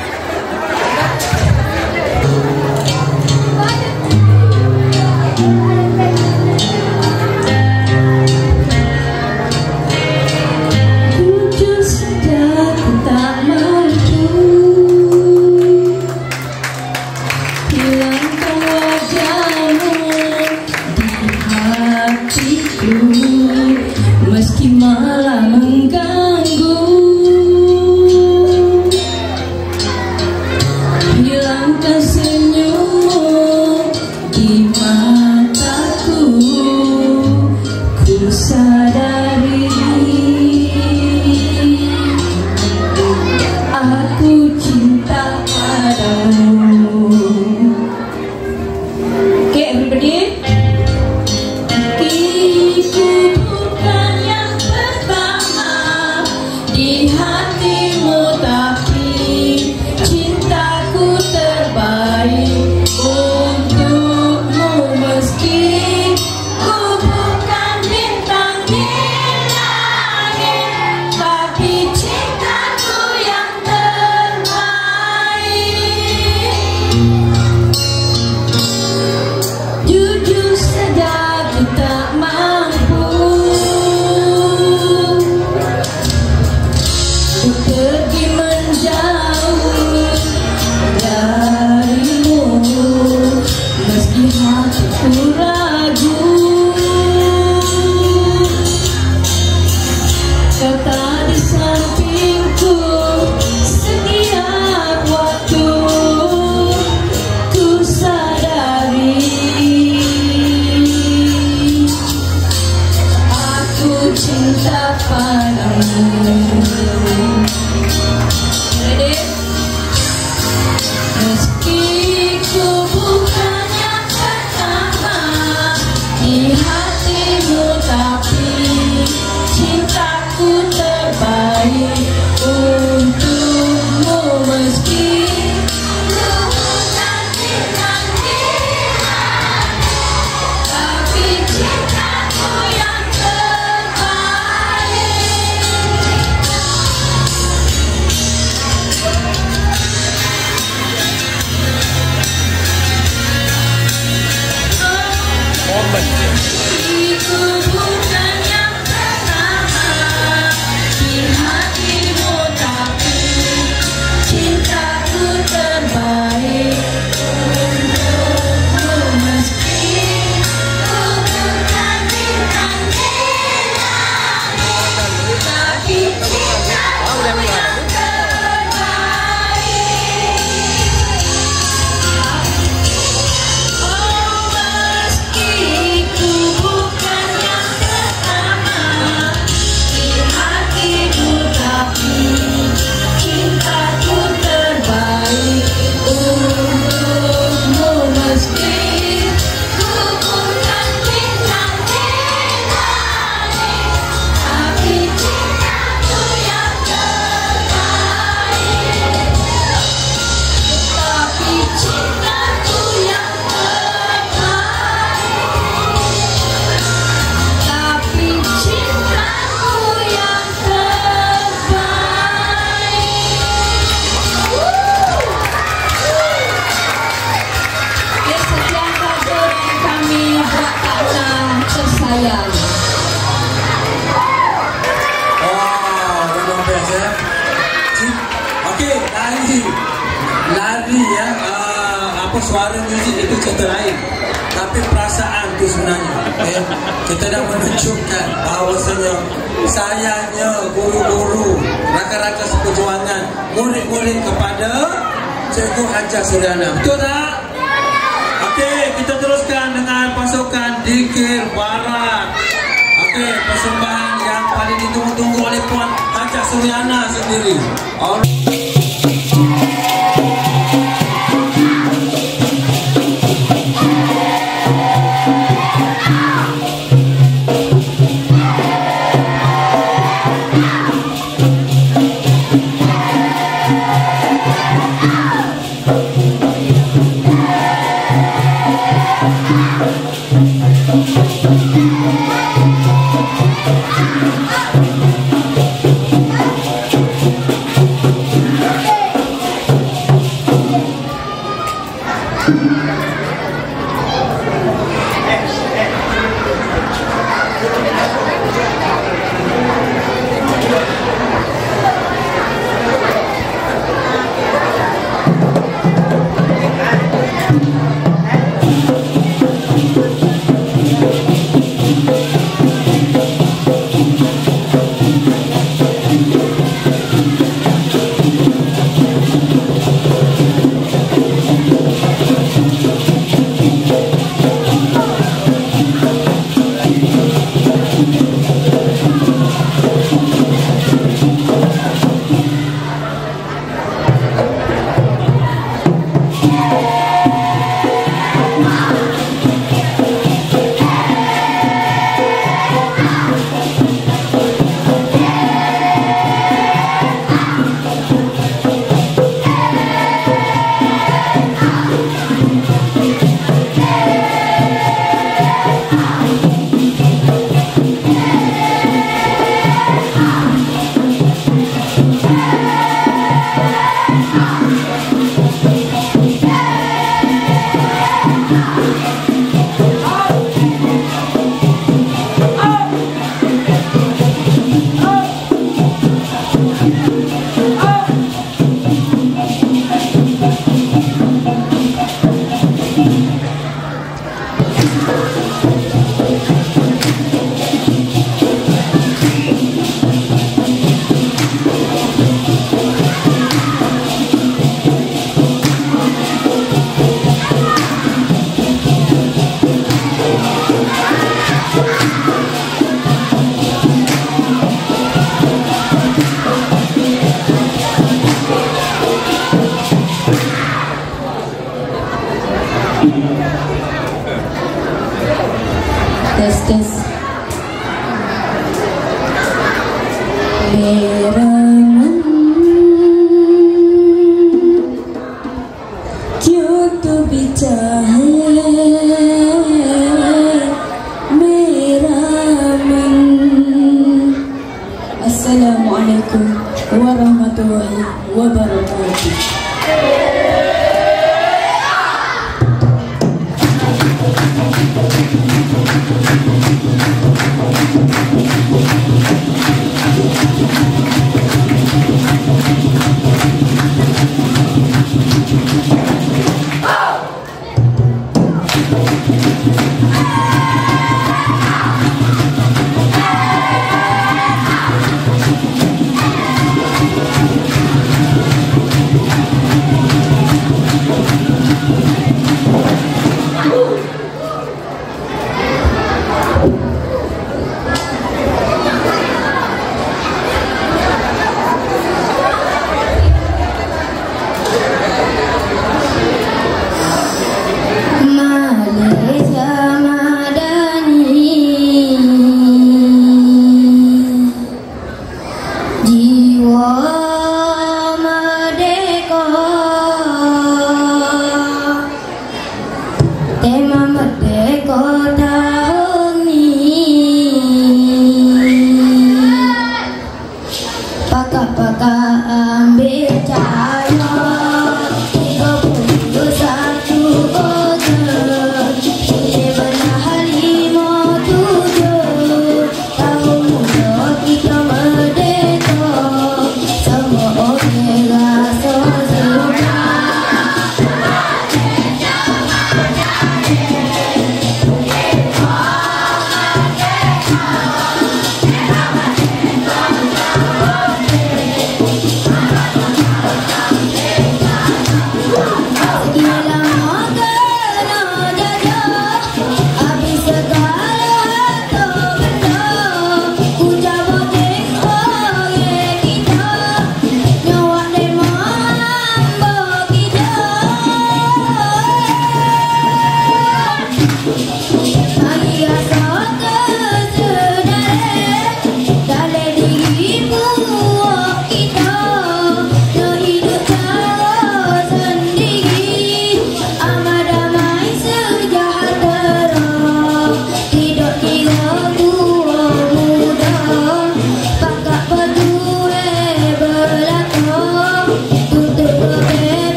Jujur saja ku tak mampu hilangkan wajahmu di hatiku, meski malah mengganggu. Hilangkan senyummu di mataku, ku sadari aku cinta padamu. Okay, everybody. Iku bukan yang pertama di hatimu, tapi cintaku terbaik untukmu. Meski ku bukan bintang di langit, tapi cintaku yang terbaik. Jujur saja ku tak mampu ku pergi menjauh darimu, meski hatiku ragu. Kau tak di sampingku setiap waktu, ku sadari aku cinta padamu. Ready? Rezekiku bukan yang pertama di hatimu, tapi cintaku terbaik untukmu. Meski ku bukan bintang di langit, tapi cintaku yang terbaik. Rezekiku bukan yang pertama di hatimu, tapi cintaku terbaik untukmu. Meski ku bukan bintang di langit, tapi cintaku yang terbaik. Oh, meski ku bukan yang pertama di hatimu, tapi cintaku terbaik untukmu. Meski ku bukan bintang di langit, tapi cintaku yang terbaik. Tapi cintaku yang terbaik. Tapi cintaku yang terbaik. Ya, sekian saja dari kami buat Takna tersayang. Oh, luar biasa ya. Cik, okey, lari, lari ya. Uh, apa suara muzik itu cerita lain, tapi perasaan itu sebenarnya. Okay? Kita dah menunjukkan bahawasanya sayangnya guru-guru, rakan-rakan seperjuangan, murid-murid kepada Cikgu Hajar Suryana. Betul tak? Okey, kita teruskan dengan pasukan Dikir Barat. Okey, persembahan yang paling ditunggu-tunggu oleh Puan Hajar Suryana sendiri. Alright. Assalamualaikum warahmatullahi wabarakatuh.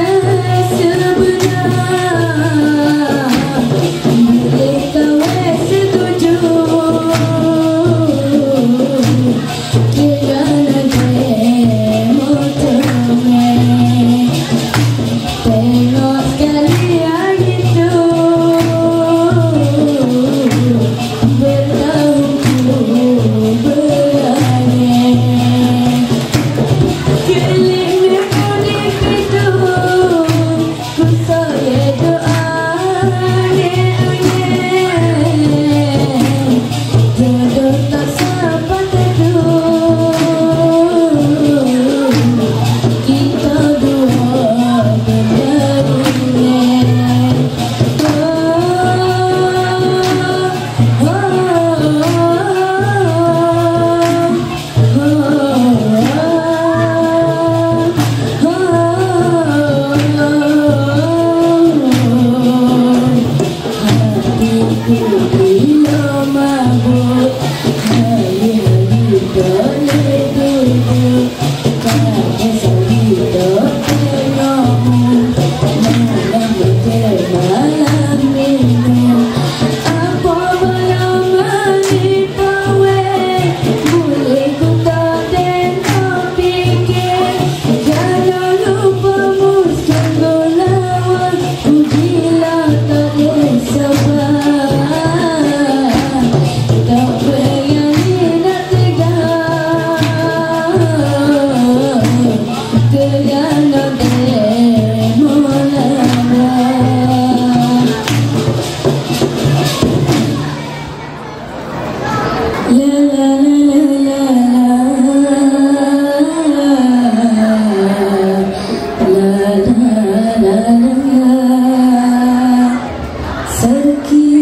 Boleh kau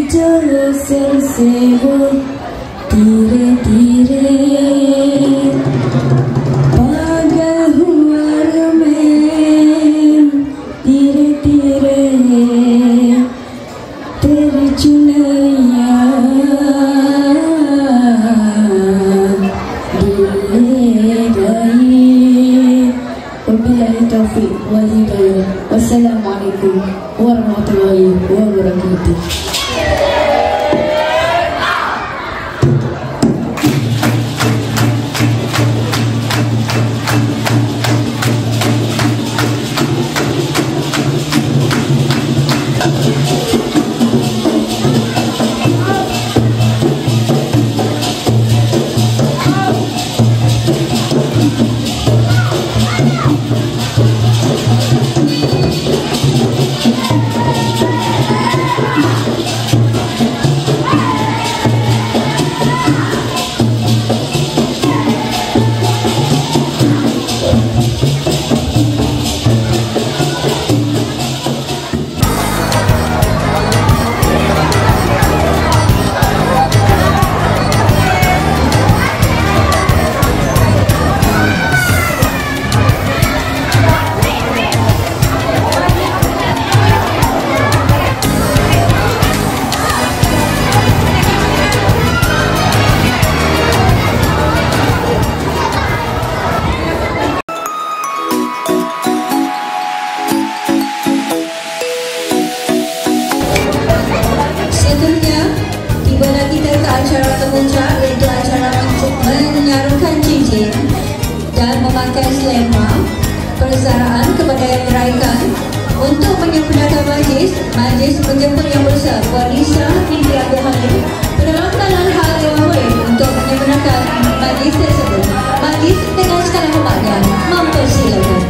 जो सिर से वो धीरे धीरे पागल हुआ मैं धीरे धीरे तेरी चुनैया ले गई। Wabillahi taufiq wal hidayah. Wassalamualaikum warahmatullahi wabarakatuh. memakai selempang persaraan kepada yang meraihkan. Untuk penyempurnaan majlis, majlis menjemput yang besar Puan Lisa binti Abdul Halim penerapan hal yang baik untuk menyempurnakan majlis tersebut. Majlis dengan segala hormatnya mempersilakan.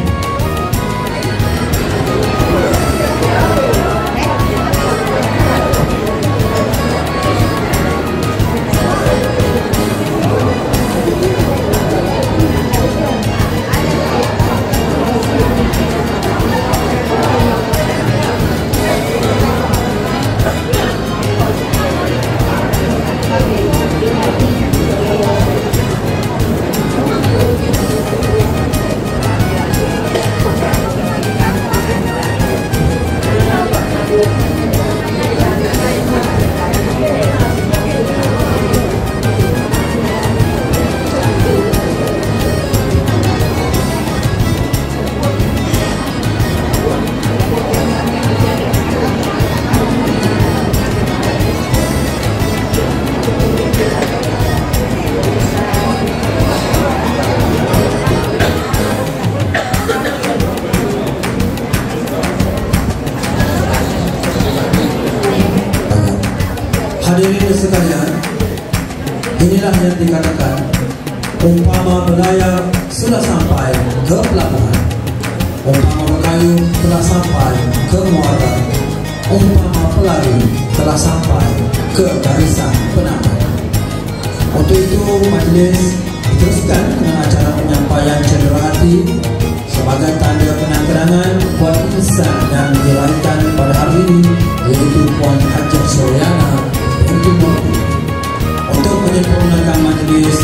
Hadirin sekalian, inilah yang dikatakan umpama belayar sudah sampai ke pelabuhan, umpama berkayu telah sampai ke muara, umpama pelari telah sampai ke barisan penangan. Untuk itu majlis diteruskan dengan acara penyampaian cenderawati sebagai tanda kenang-kenangan Puan Insan yang dilahirkan pada hari ini, yaitu Puan Hajah Soriana binti Murti. Untuk menyempurnakan majlis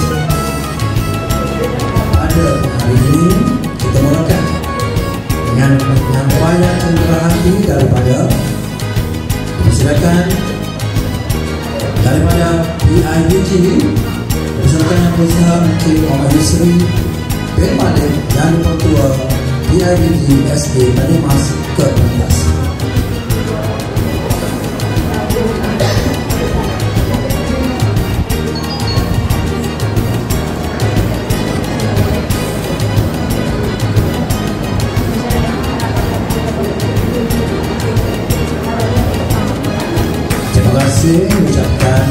pada hari ini, kita mulakan dengan penyampaian cenderawati daripada silakan daripada P I B G beserta yang berusaha Encik Muhammad Yusri bin Malik dan Ketua P I B G S D Banyumas ke enam belas. Terima kasih mengucapkan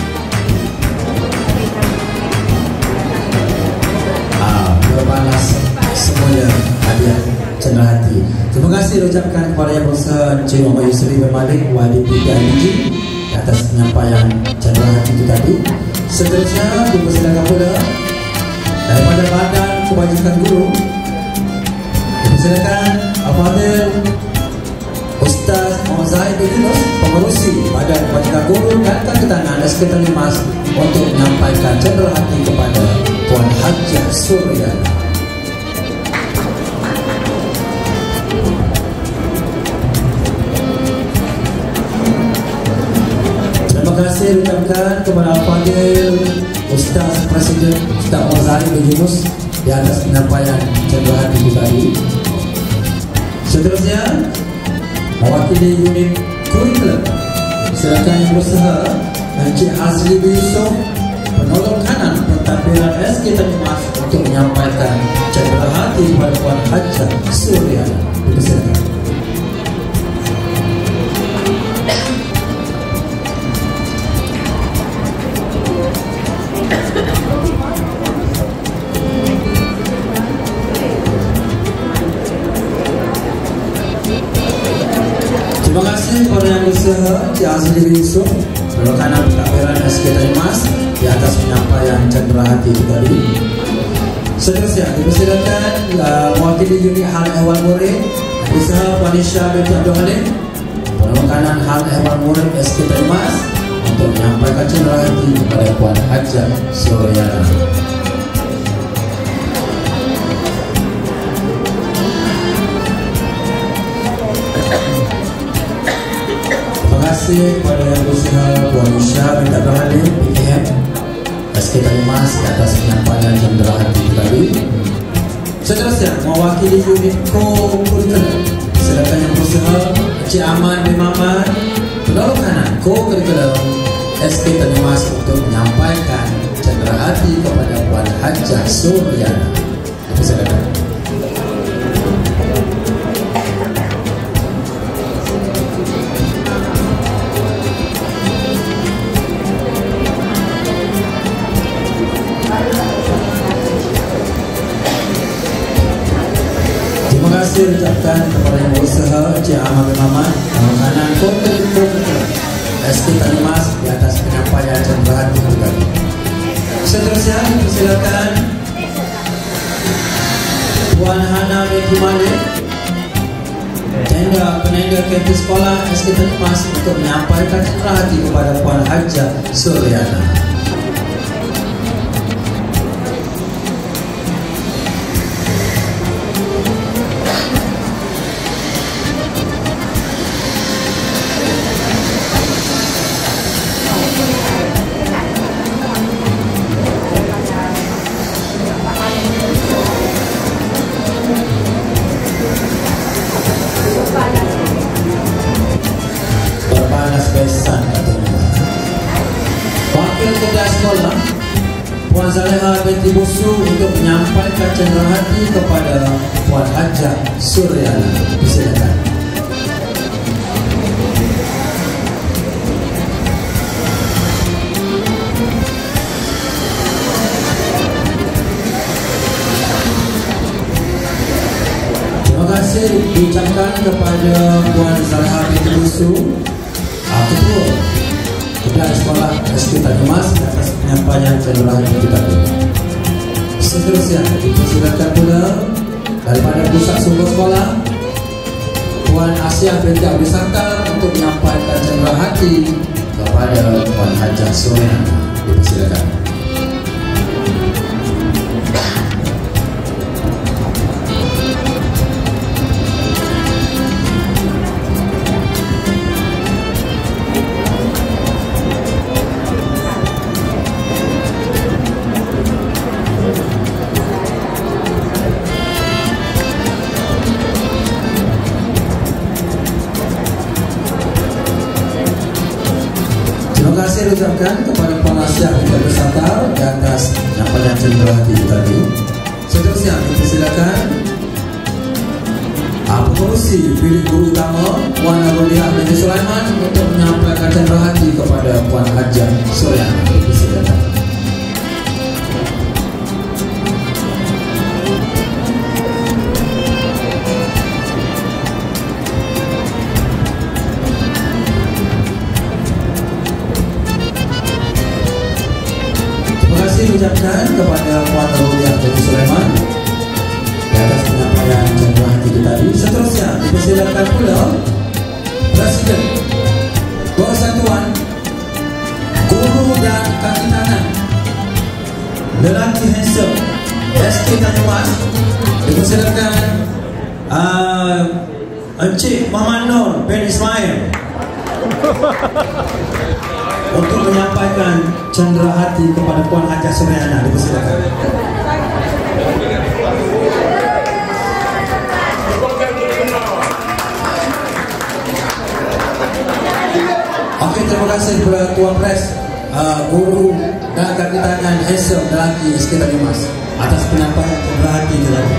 berbalas semuanya hadiah cenderawati. Terima kasih ucapkan kepada yang berusaha Encik Muhammad Yusri bin Malik Wadi P I B G atas penyampaian cenderawati itu tadi. Seterusnya dipersilakan pula daripada Badan Kebajikan Guru, dipersilakan Al-Fadhil Ustaz Muhammad Zahid bin Yunus, pengerusi Badan Pendidikan Guru dan Keketanan S K Tanimas untuk menyampaikan cendera hati kepada Puan Hajah Suryana. Terima kasih diucapkan kepada Al-Fadhil Ustaz Presiden Ustaz Muhammad Zahid bin Yunus di atas penyampaian cendera hati tadi. Seterusnya, mewakili unit kurikulum, silakan yang berusaha Encik Azli bin Yusuf, penolong kanan pentadbiran S K Tanimas untuk menyampaikan cendera hati kepada Puan Hajah Suryana. Silakan. Terima kasih kepada yang berusaha Encik Azli bin Yusuf, penolong kanan pentadbiran S K Tanimas di atas penyampaian cendera hati tadi. Seterusnya dipersilakan uh, mewakili unit hal ehwal murid berusaha Puan Isha binti Abdul Halim, penolong kanan hal ehwal murid S K Tanimas untuk menyampaikan cendera hati kepada Puan Hajah Suryana. Terima kasih kepada yang berusaha Puan Isha binti Abdul Halim P K M S K Tanimas di atas penyampaian cendera hati tadi. Seterusnya mewakili unit co-curriculum, silakan yang berusaha Encik Ahmad bin Mamat, penolong kanan co-curriculum S K Tanimas untuk menyampaikan cendera hati kepada Puan Hajah Suryana. Silakan. Terima kasih ucapkan kepada yang berusaha Encik Ahmad bin Mamat, penolong kanan co-curriculum S K Tanimas di atas penyampaian cendera hati tadi. Seterusnya dipersilakan Puan Hana binti Malik, tenda penenda kampus sekolah S K Tanimas untuk menyampaikan cendera hati kepada Puan Hajah Suryana. Berpanas besan katanya. Wakil ketua sekolah Puan Zaleha binti Busu untuk menyampaikan cendera hati kepada Puan Hajah Suryana. Silakan. Terima kasih diucapkan kepada Puan Zaleha binti Busu, Ketua Ketua Sekolah S K Tanimas atas penyampaian cendera hati tadi. Seterusnya dipersilakan pula daripada pusat sumber sekolah Puan Asyah binti Abdul Sattar untuk menyampaikan cendera hati kepada Puan Hajah Suryana. Dipersilakan. Terima kasih diucapkan kepada Puan Asyah binti Abdul Sattar di atas penyampaian cendera hati tadi. Seterusnya dipersilakan pengurusi bilik guru utama Puan Rodiah binti Sulaiman untuk menyampaikan cendera hati kepada Puan Hajah Suryana. Dipersilakan. Diucapkan kepada Puan Rodiah binti Sulaiman di atas penyampaian cendera hati tadi. Seterusnya dipersilakan pula Presiden Persatuan Guru dan Kaki Tangan lelaki handsome S K Tanyumas, dipersilakan uh, Encik Muhammad Nur bin Ismail untuk menyampaikan cendera hati kepada Puan Hajah Suryana. Dipersilakan. Okey, terima kasih kepada Tuan Pres, uh, Guru dan Kaki Tangan handsome lelaki S K Tanyumas atas penyampaian cendera hati tadi.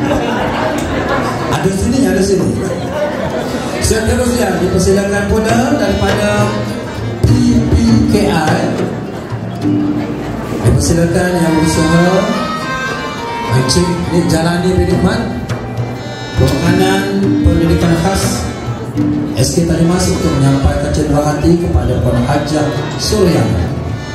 Ada sini, ada sini. Seterusnya dipersilakan pula daripada P P K I. Dipersilakan yang berusaha Encik Jalani bin Ikhwan, Pemakanan Pendidikan Khas S K Tanyumas untuk menyampaikan cendera hati kepada Puan Hajah Suryana.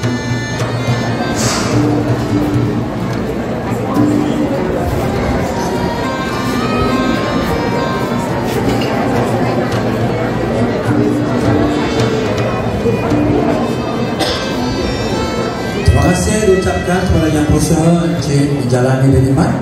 Terima kasih diucapkan kepada yang berusaha Encik Jalani bin Ikhwan.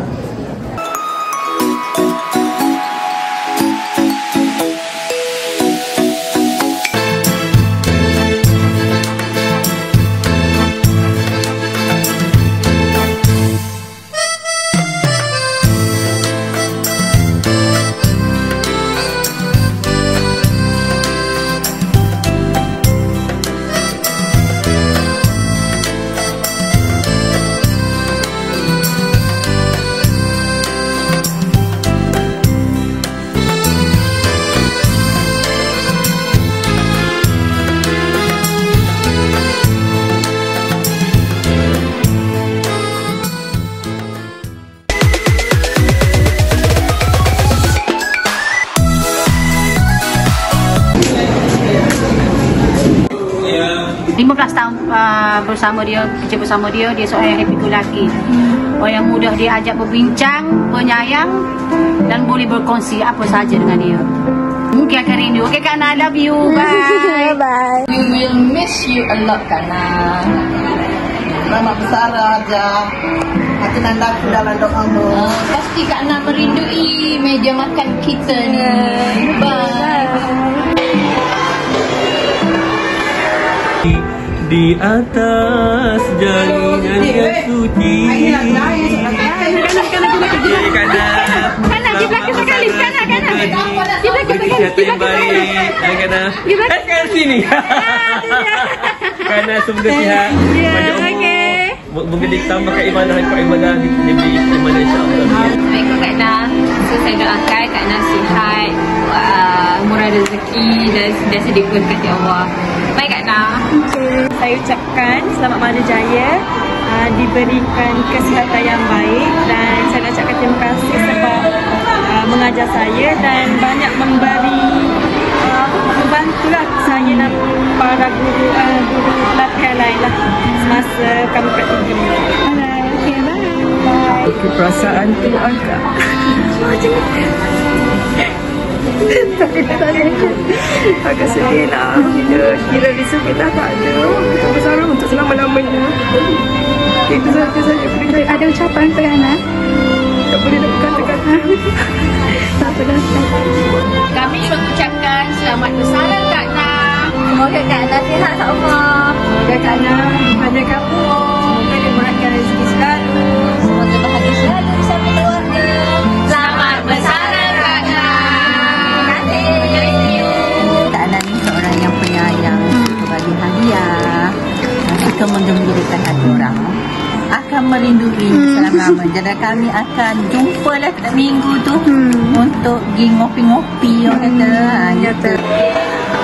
lima belas tahun uh, bersama dia, kerja bersama dia, dia seorang yang happy go lucky. Orang yang mudah diajak berbincang, penyayang dan boleh berkongsi apa saja dengan dia. Mungkin akan rindu. Okay Kana, I love you. Bye. Bye. We will miss you a lot Kana. Selamat bersara aja. Hati nandaku dalam doamu. Uh, pasti Kana merindui meja makan kita ni. Bye. Di atas jalinan yang suci. Karena Kana di belakang sekali, Kana Kana di belakang sekali, yang baik. Karena kan sini. Karena semoga sihat, banyak umur, mungkin ditambah keimanan keimanan diberi keimanan insya-Allah. Baik Kana, so saya doakan Kana sihat, murah rezeki dan dan sedekah dekat Allah. Baik Kana. Saya ucapkan selamat Mada Jaya, uh, diberikan kesihatan yang baik, dan saya ucapkan terima kasih sebab uh, mengajar saya dan banyak memberi uh, membantulah saya dan para guru uh, guru pelatihan lain lah semasa kami praktik ini. Okay, bye. Bye. Perasaan tu agak tapi tak ada, agak sedih lah bila kira bisa kita tak ada, kita bersama untuk selama-lamanya. Itu saja saya boleh. Ada ucapan ke Kana? Tak boleh nak kata-kata. Tak apa. Kami mengucapkan selamat bersara Kana. Semoga Kana sihat Allah. Semoga Kana di mana kamu, semoga dimurahkan rezeki selalu, semoga bahagia selalu bersama keluarga. Selamat bersara Kana. Kana ni seorang yang penyayang, suka bagi hadiah, suka menggembirakan hati orang, akan merindui selama-lamanya. Jadi kami akan jumpa lah setiap minggu tu hmm. untuk pergi ngopi-ngopi orang kata. Hmm,